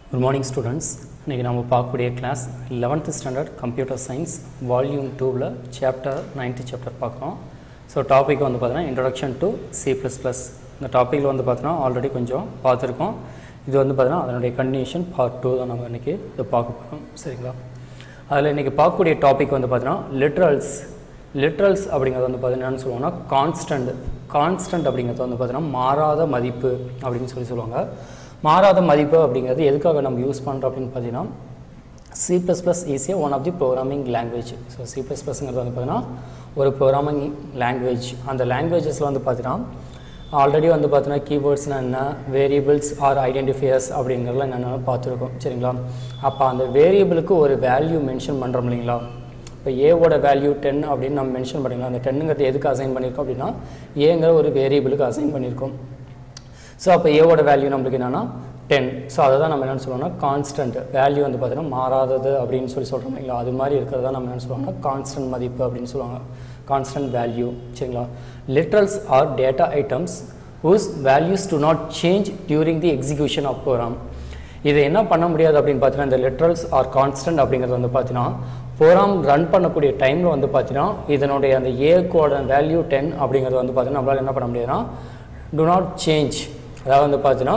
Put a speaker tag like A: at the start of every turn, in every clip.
A: Good morning students. இன்னைக்கு நாம பார்க்கக்கூடிய class 11th standard computer science volume 2ல சாப்டர் 9th சாப்டர் பார்க்குறோம். ஸோ டாபிக் வந்து பார்த்தீங்கன்னா இன்ட்ரோடக்ஷன் டு C++. இந்த டாப்பிக்கில் வந்து பார்த்தீங்கன்னா ஆல்ரெடி கொஞ்சம் பார்த்துருக்கோம். இது வந்து பார்த்தீங்கன்னா அதனுடைய கண்டினியூஷன் பார்ட் 2 தான் நம்ம இன்றைக்கி இதை பார்க்க போகிறோம். சரிங்களா? அதில் இன்றைக்கி பார்க்கக்கூடிய டாபிக் வந்து பார்த்தீங்கன்னா லிட்ரல்ஸ் அப்படிங்கிறது வந்து பார்த்தீங்கன்னா என்ன சொல்லுவாங்கன்னா கான்ஸ்டன்ட் அப்படிங்கிறது வந்து பார்த்தீங்கன்னா மாறாத மதிப்பு அப்படின்னு சொல்லுவாங்க. மாறாத மதிப்பு அப்படிங்கிறது எதுக்காக நம்ம யூஸ் பண்ணுறோம் அப்படின்னு பார்த்தீங்கன்னா C++ is one of the programming language. So C++ங்கிறது வந்து பார்த்தீங்கன்னா ஒரு ப்ரோக்ராமிங் லாங்குவேஜ். அந்த லாங்குவேஜஸில் வந்து பார்த்தீங்கன்னா ஆல்ரெடி வந்து பார்த்தீங்கன்னா கீவேர்ட்ஸ்னால் என்ன, வேரியபிள்ஸ் ஆர் ஐடென்டிஃபையர்ஸ் அப்படிங்கிறதுலாம் என்னென்ன பார்த்துருக்கோம். சரிங்களா? அப்போ அந்த வேரியபிளுக்கு ஒரு வேல்யூ மென்ஷன் பண்ணுறோம் இல்லைங்களா? இப்போ ஏவோட வேல்யூ 10 அப்படின்னு நம்ம மென்ஷன் பண்ணிக்கலாம். அந்த 10ங்கிறது எதுக்கு அசைன் பண்ணியிருக்கோம் அப்படின்னா ஏங்கிற ஒரு வேரியபிளுக்கு அசைன் பண்ணியிருக்கோம். ஸோ அப்போ ஏவோட வேல்யூ நம்மளுக்கு என்னென்னா 10. ஸோ அதை தான் நம்ம என்னென்னு சொல்லுவோம்னா கான்ஸ்டன்ட் வேல்யூ வந்து பார்த்தீங்கன்னா மாறாதது அப்படின்னு சொல்கிறோம் இல்லைங்களா? அது மாதிரி இருக்கிறதா நம்ம என்ன சொல்லுவாங்கன்னா கான்ஸ்டன்ட் மதிப்பு அப்படின்னு சொல்லுவாங்க, கான்ஸ்டன்ட் வேல்யூ. சரிங்களா? Literals are data items whose values do not change during the execution of program. இது என்ன பண்ண முடியாது அப்படின்னு பார்த்தீங்கன்னா இந்த லிட்ரல்ஸ் ஆர் கான்ஸ்டன்ட் அப்படிங்கிறது வந்து பார்த்தீங்கன்னா ப்ரோக்ராம் ரன் பண்ணக்கூடிய டைமில் வந்து பார்த்தீங்கன்னா இதனுடைய அந்த ஏக்கோட வேல்யூ 10 அப்படிங்கிறது வந்து பார்த்தீங்கன்னா நம்மளால் என்ன பண்ண முடியாதுன்னா do not change, அதாவது வந்து பார்த்தீங்கன்னா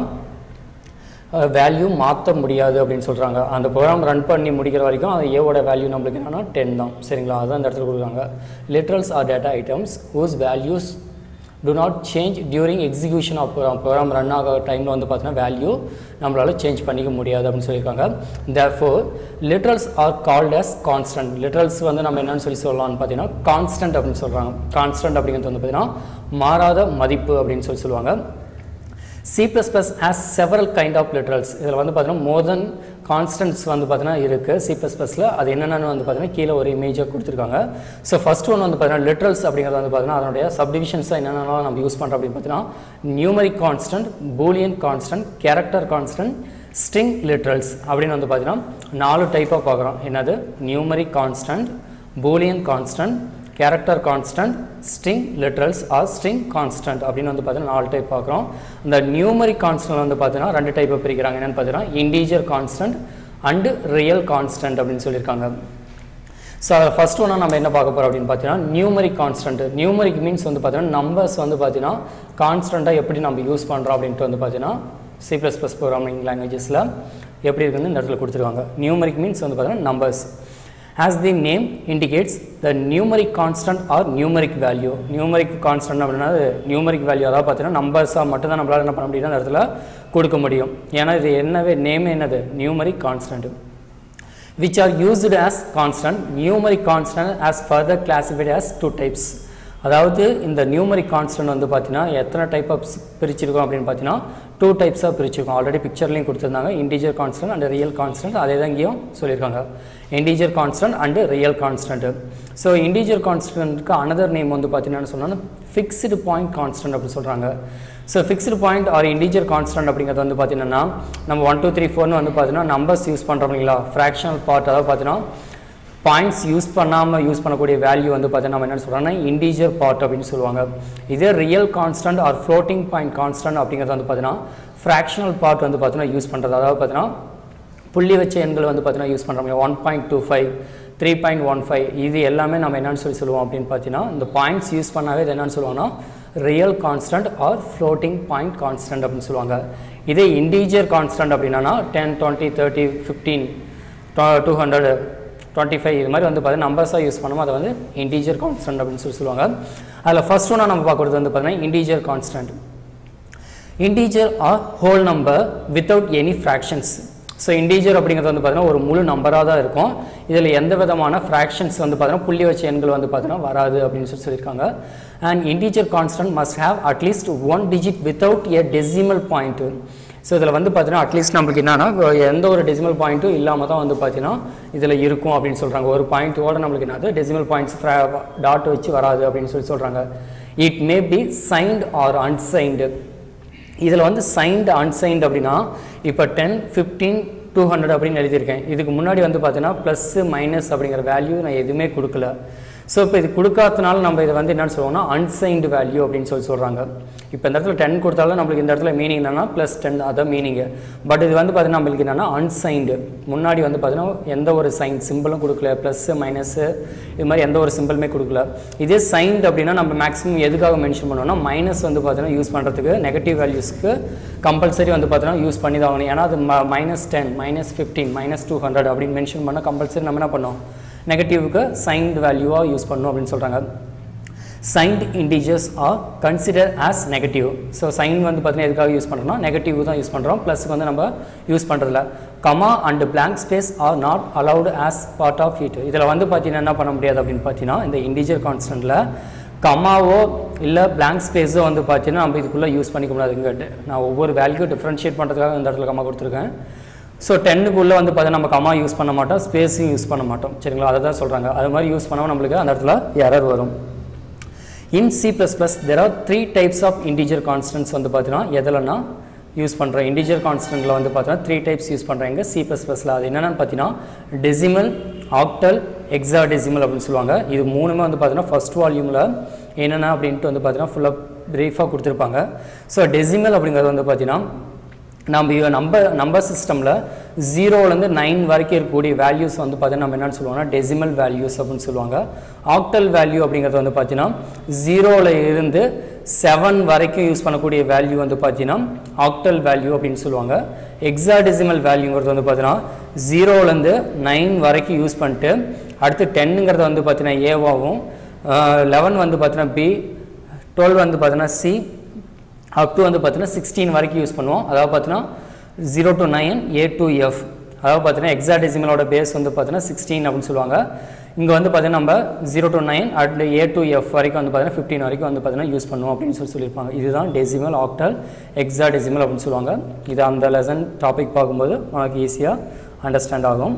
A: வேல்யூ மாற்ற முடியாது அப்படின்னு சொல்கிறாங்க. அந்த ப்ரோக்ராம் ரன் பண்ணி முடிக்கிற வரைக்கும் அது ஏவோட வேல்யூ நம்மளுக்கு என்னென்னா 10 தான். சரிங்களா? அதுதான் இந்த இடத்துல கொடுக்குறாங்க. Literals are data items whose values do not change during execution of program run ஆகிற டைமில் வந்து பார்த்தீங்கன்னா வேல்யூ நம்மளால் சேஞ்ச் பண்ணிக்க முடியாது அப்படின்னு சொல்லியிருக்காங்க. therefore literals are called as constant. Literals வந்து நம்ம என்னென்னு சொல்லலாம்னு பார்த்தீங்கன்னா கான்ஸ்டன்ட் அப்படின்னு சொல்கிறாங்க. கான்ஸ்டன்ட் அப்படிங்கிறது வந்து பார்த்தீங்கன்னா மாறாத மதிப்பு அப்படின்னு சொல்லுவாங்க. C++ has several kind of literals. இதில் வந்து பார்த்தீங்கன்னா more than constants வந்து பார்த்தீங்கன்னா இருக்குது C++ல. அது என்னென்னு வந்து பார்த்தீங்கன்னா கீழே ஒரு இமேஜாக கொடுத்துருக்காங்க. ஸோ ஃபஸ்ட் ஒன் வந்து பார்த்தீங்கன்னா லிட்ரல்ஸ் அப்படிங்கிறது வந்து பார்த்தீங்கன்னா அதனுடைய சப்டிவிஷன்ஸாக என்னென்னலாம் நம்ம யூஸ் பண்ணுறோம் அப்படின்னு பார்த்தீங்கன்னா numeric constant, boolean constant, character constant, string literals அப்படின்னு வந்து பார்த்தீங்கன்னா 4 டைப்பாக பார்க்குறோம். என்னது? Numeric constant, boolean constant, character constant, string literals or string constant அப்படின்னு வந்து பார்த்தீங்கன்னா 4 டைப் பார்க்குறோம். இந்த நியூமரிக் கான்ஸ்டன்ட் வந்து பார்த்தீங்கன்னா 2 டைப்பை பிரிக்கிறாங்க. என்னென்னு பார்த்தீங்கன்னா integer constant and real constant அப்படின்னு சொல்லியிருக்காங்க. ஸோ அதில் ஃபஸ்ட் ஒன்றா நம்ம என்ன பார்க்க போகிறோம் அப்படின்னு பார்த்தீங்கன்னா நியூமரிக் கான்ஸ்டன்ட். நியூமரிக் மீன்ஸ் வந்து பார்த்தீங்கன்னா நம்பர்ஸ் வந்து பார்த்தீங்கன்னா கான்ஸ்டண்ட்டாக எப்படி நம்ம யூஸ் பண்ணுறோம் அப்படின்ட்டு வந்து பார்த்தீங்கன்னா C++ ப்ரோக்ராமிங் லாங்குவேஜஸில் எப்படி இருக்குன்னு இந்த இடத்துல கொடுத்துருக்காங்க. நியூமரிக் மீன்ஸ் வந்து பார்த்தீங்கன்னா numbers. As the name indicates, the numeric constant or numeric value. Numeric constant அப்படின்னா நியூமரிக் வேல்யூ, அதாவது பார்த்தீங்கன்னா நம்பர்ஸாக மட்டும்தான் நம்மளால் என்ன பண்ண முடியும் அந்த இடத்துல கொடுக்க முடியும். ஏன்னா இது என்னவே நேம் என்னது? Numeric constant. which are used as constant. Numeric constant as further classified as 2 types. அதாவது இந்த நியூமரிக் கான்ஸ்டன்ட் வந்து பார்த்தீங்கன்னா எத்தனை டைப் ஆஃப் பிரிச்சிருக்கோம் அப்படின்னு பார்த்தீங்கன்னா 2 டைப்ஸாக பிரிச்சிருக்கோம். ஆல்ரெடி பிக்சர்லையும் கொடுத்துருந்தாங்க, integer constant and real constant. அதே தான் இங்கேயும் சொல்லியிருக்காங்க, integer constant and real constant. So integer கான்ஸ்டன்ட்க்கு அனதர் நேம் வந்து பார்த்தீங்கன்னா சொன்னால் ஃபிக்ஸ்டு பாயிண்ட் கான்ஸ்டன்ட் அப்படின்னு சொல்கிறாங்க. So fixed point or integer constant அப்படிங்கிறது வந்து பார்த்தீங்கன்னா நம்ம 1 2 3 4ன்னு வந்து பார்த்தீங்கன்னா நம்பர்ஸ் யூஸ் பண்ணுறோம் இல்லைங்களா? ஃப்ராக்ஷனல் பார்ட், அதாவது பார்த்தீங்கன்னா பாயிண்ட்ஸ் யூஸ் பண்ணக்கூடிய வேல்யூ வந்து பார்த்தீங்கன்னா நம்ம என்ன சொல்கிறோம்னா இன்டீஜர் பார்ட் அப்படின்னு சொல்லுவாங்க. இதே real constant or floating point constant அப்படிங்கிறது வந்து பார்த்தீங்கன்னா ஃப்ராக்ஷனல் பார்ட் வந்து பார்த்தீங்கன்னா யூஸ் பண்ணுறது. அதாவது பார்த்தீங்கன்னா புள்ளி வச்ச எண்கள் வந்து பார்த்தீங்கன்னா யூஸ் பண்ணுறாங்க. 1.25, 3.15 இது எல்லாமே நம்ம என்னென்னு சொல்லுவோம் அப்படின்னு பார்த்தீங்கன்னா இந்த பாயிண்ட்ஸ் யூஸ் பண்ணாவே இது என்னென்னு சொல்லுவாங்கன்னா real constant or floating point constant அப்படின்னு சொல்லுவாங்க. இதே இன்டீஜர் கான்ஸ்டன்ட் அப்படின்னா 10, 20, 30, 15, 200, 25 இது மாதிரி வந்து பார்த்தீங்கன்னா நம்பர்ஸாக யூஸ் பண்ணுவோம். அதை வந்து இன்டீஜர் கான்ஸ்டன்ட் அப்படின்னு சொல்லுவாங்க. அதில் ஃபர்ஸ்ட் ஒன்றா நம்ம பார்க்குறது வந்து பார்த்தீங்கன்னா integer constant. Integer are whole number without any fractions. So integer அப்படிங்கிறது வந்து பார்த்தீங்கன்னா ஒரு முழு நம்பராக தான் இருக்கும். இதில் எந்த விதமான ஃப்ராக்ஷன்ஸ் வந்து பார்த்தீங்கன்னா புள்ளி வச்ச எண்கள் வந்து பார்த்தீங்கன்னா வராது அப்படின்னு சொல்லியிருக்காங்க. And integer constant must have at least 1 digit without a decimal point. So இதில் வந்து பார்த்தீங்கன்னா அட்லீஸ்ட் நம்மளுக்கு என்னன்னா எந்த ஒரு டெசிமல் பாயிண்ட்டும் இல்லாமல் தான் வந்து பார்த்தீங்கன்னா இதில் இருக்கும் அப்படின்னு சொல்கிறாங்க. ஒரு பாயிண்ட்டோட நம்மளுக்கு என்னது டெசிமல் பாயிண்ட்ஸ் டாட் வச்சு வராது அப்படின்னு சொல்கிறாங்க. It may be signed or unsigned. இதில் வந்து சைன்டு அன்சைன்டு அப்படின்னா இப்போ 10, 15, 200 அப்படின்னு எழுதியிருக்கேன். இதுக்கு முன்னாடி வந்து பார்த்தீங்கன்னா ப்ளஸ் மைனஸ் அப்படிங்கிற வேல்யூ நான் எதுவுமே கொடுக்கல. ஸோ இப்போ இது கொடுக்காதனால நம்ம இதை வந்து என்னென்னு சொல்லுவோம்னா அன்சைன்டு வேல்யூ அப்படின்னு சொல்கிறாங்க. இப்போ இந்த இடத்துல 10 கொடுத்தாலும் நம்மளுக்கு இந்த இடத்துல மீனிங் என்னென்னா +10 அதான் மீனிங்கு. பட் இது வந்து பார்த்தீங்கன்னா நம்மளுக்கு என்னென்னா அன்சைன்டு, முன்னாடி வந்து பார்த்தீங்கன்னா எந்த ஒரு சைன் சிம்பிளும் கொடுக்கல, ப்ளஸ்ஸு மைனஸு இது மாதிரி எந்த ஒரு சிம்பிளுமே கொடுக்கல. இதே சைன்டு அப்படின்னா நம்ம மேக்ஸிமம் எதுக்காக மென்ஷன் பண்ணுவோம்னா மைனஸ் வந்து பார்த்தீங்கன்னா யூஸ் பண்ணுறதுக்கு நெகட்டிவ் வேல்யூஸ்க்கு கம்பல்சரி வந்து பார்த்தீங்கன்னா யூஸ் பண்ணி தான் ஆகணும். ஏன்னா அது -10 -15 -200 அப்படின்னு மென்ஷன் பண்ணால் கம்பல்சரி நம்ம என்ன பண்ணோம் நெகட்டிவ்க்கு சைன்டு வேல்யூவாக யூஸ் பண்ணணும் அப்படின்னு சொல்கிறாங்க. Signed integers are consider as negative. So sign வந்து பார்த்தீங்கன்னா எதுக்காக யூஸ் பண்ணுறோம்னா நெகட்டிவ் தான் யூஸ் பண்ணுறோம், ப்ளஸ்க்கு வந்து நம்ம யூஸ் பண்ணுறதில்ல. Comma and blank space are not allowed as part of it. இதில் வந்து பார்த்தீங்கன்னா என்ன பண்ண முடியாது அப்படின்னு பார்த்தீங்கன்னா இந்த இன்டிஜர் கான்ஸ்டன்ட்டில் கமாவோ இல்லை பிளாங்க் ஸ்பேஸோ வந்து பார்த்தீங்கன்னா நம்ம இதுக்குள்ளே யூஸ் பண்ணிக்க முடியாது. இங்கே நான் ஒவ்வொரு வேல்யூ டிஃப்ரென்ஷியேட் பண்ணுறதுக்காக இந்த இடத்துல கமா கொடுத்துருக்கேன். ஸோ 10க்குள்ளே வந்து பார்த்தீங்கன்னா நம்ம கமா யூஸ் பண்ண மாட்டோம், ஸ்பேஸையும் யூஸ் பண்ண மாட்டோம். சரிங்களா, அதை தான் சொல்கிறாங்க. அது மாதிரி யூஸ் பண்ணாமல் நம்மளுக்கு அந்த இடத்துல எரர் வரும். இன் C++ there are 3 types of integer constants வந்து பார்த்தீங்கன்னா எதிலன்னா யூஸ் பண்ணுறோம். இன்டிஜர் கான்ஸ்டன்ட்டில் வந்து பார்த்தீங்கன்னா 3 டைப்ஸ் யூஸ் பண்ணுறாங்க C++ல. அது என்னென்னு பார்த்தீங்கன்னா டெசிமல், ஆக்டல், ஹெக்ஸாடெசிமல் அப்படின்னு சொல்லுவாங்க. இது மூணுமே வந்து பார்த்தீங்கன்னா ஃபர்ஸ்ட் வால்யூமில் என்னென்ன அப்படின்ட்டு வந்து பார்த்தீங்கன்னா ஃபுல்லாக ப்ரீஃபாக கொடுத்துருப்பாங்க. ஸோ டெசிமல் அப்படிங்கிறது வந்து பார்த்தீங்கன்னா நம்பர் சிஸ்டமில் 0லேருந்து 9 வரைக்கும் இருக்கக்கூடிய வேல்யூஸ் வந்து பார்த்தீங்கன்னா நம்ம என்னென்னு சொல்லுவாங்கன்னா டெசிமல் வேல்யூஸ் அப்படின்னு சொல்லுவாங்க. ஆக்டல் வேல்யூ அப்படிங்கிறது வந்து பார்த்தீங்கன்னா 0ல் இருந்து 7 வரைக்கும் யூஸ் பண்ணக்கூடிய வேல்யூ வந்து பார்த்தீங்கன்னா ஆக்டல் வேல்யூ அப்படின்னு சொல்லுவாங்க. ஹெக்ஸாடெசிமல் வேல்யூங்கிறது வந்து பார்த்தீங்கன்னா 0லேருந்து 9 வரைக்கும் யூஸ் பண்ணிட்டு அடுத்து 10ங்கிறது வந்து பார்த்தீங்கன்னா ஏவாகவும், 11 வந்து பார்த்தீங்கன்னா பி, 12 வந்து பார்த்தீங்கன்னா சி, அப் டு வந்து பார்த்தீங்கன்னா 16 வரைக்கும் யூஸ் பண்ணுவோம். அதாவது பார்த்தீங்கன்னா 0 to 9 A to F. அதாவது பார்த்தீங்கன்னா ஹெக்ஸாடெசிமலோட பேஸ் வந்து பார்த்தீங்கன்னா 16 அப்படின்னு சொல்லுவாங்க. இங்கே வந்து பார்த்தீங்கன்னா நம்ம 0 to 9 at A to F வரைக்கும் வந்து பார்த்தீங்கன்னா 15 வரைக்கும் வந்து பார்த்தீங்கன்னா யூஸ் பண்ணுவோம் அப்படின்னு சொல்லியிருப்பாங்க. இதுதான் டெசிமல், ஆக்டல், ஹெக்ஸாடெசிமல் அப்படின்னு சொல்லுவாங்க. இது அந்த லெசன் டாபிக் பார்க்கும்போது உனக்கு ஈஸியாக அண்டர்ஸ்டாண்ட் ஆகும்.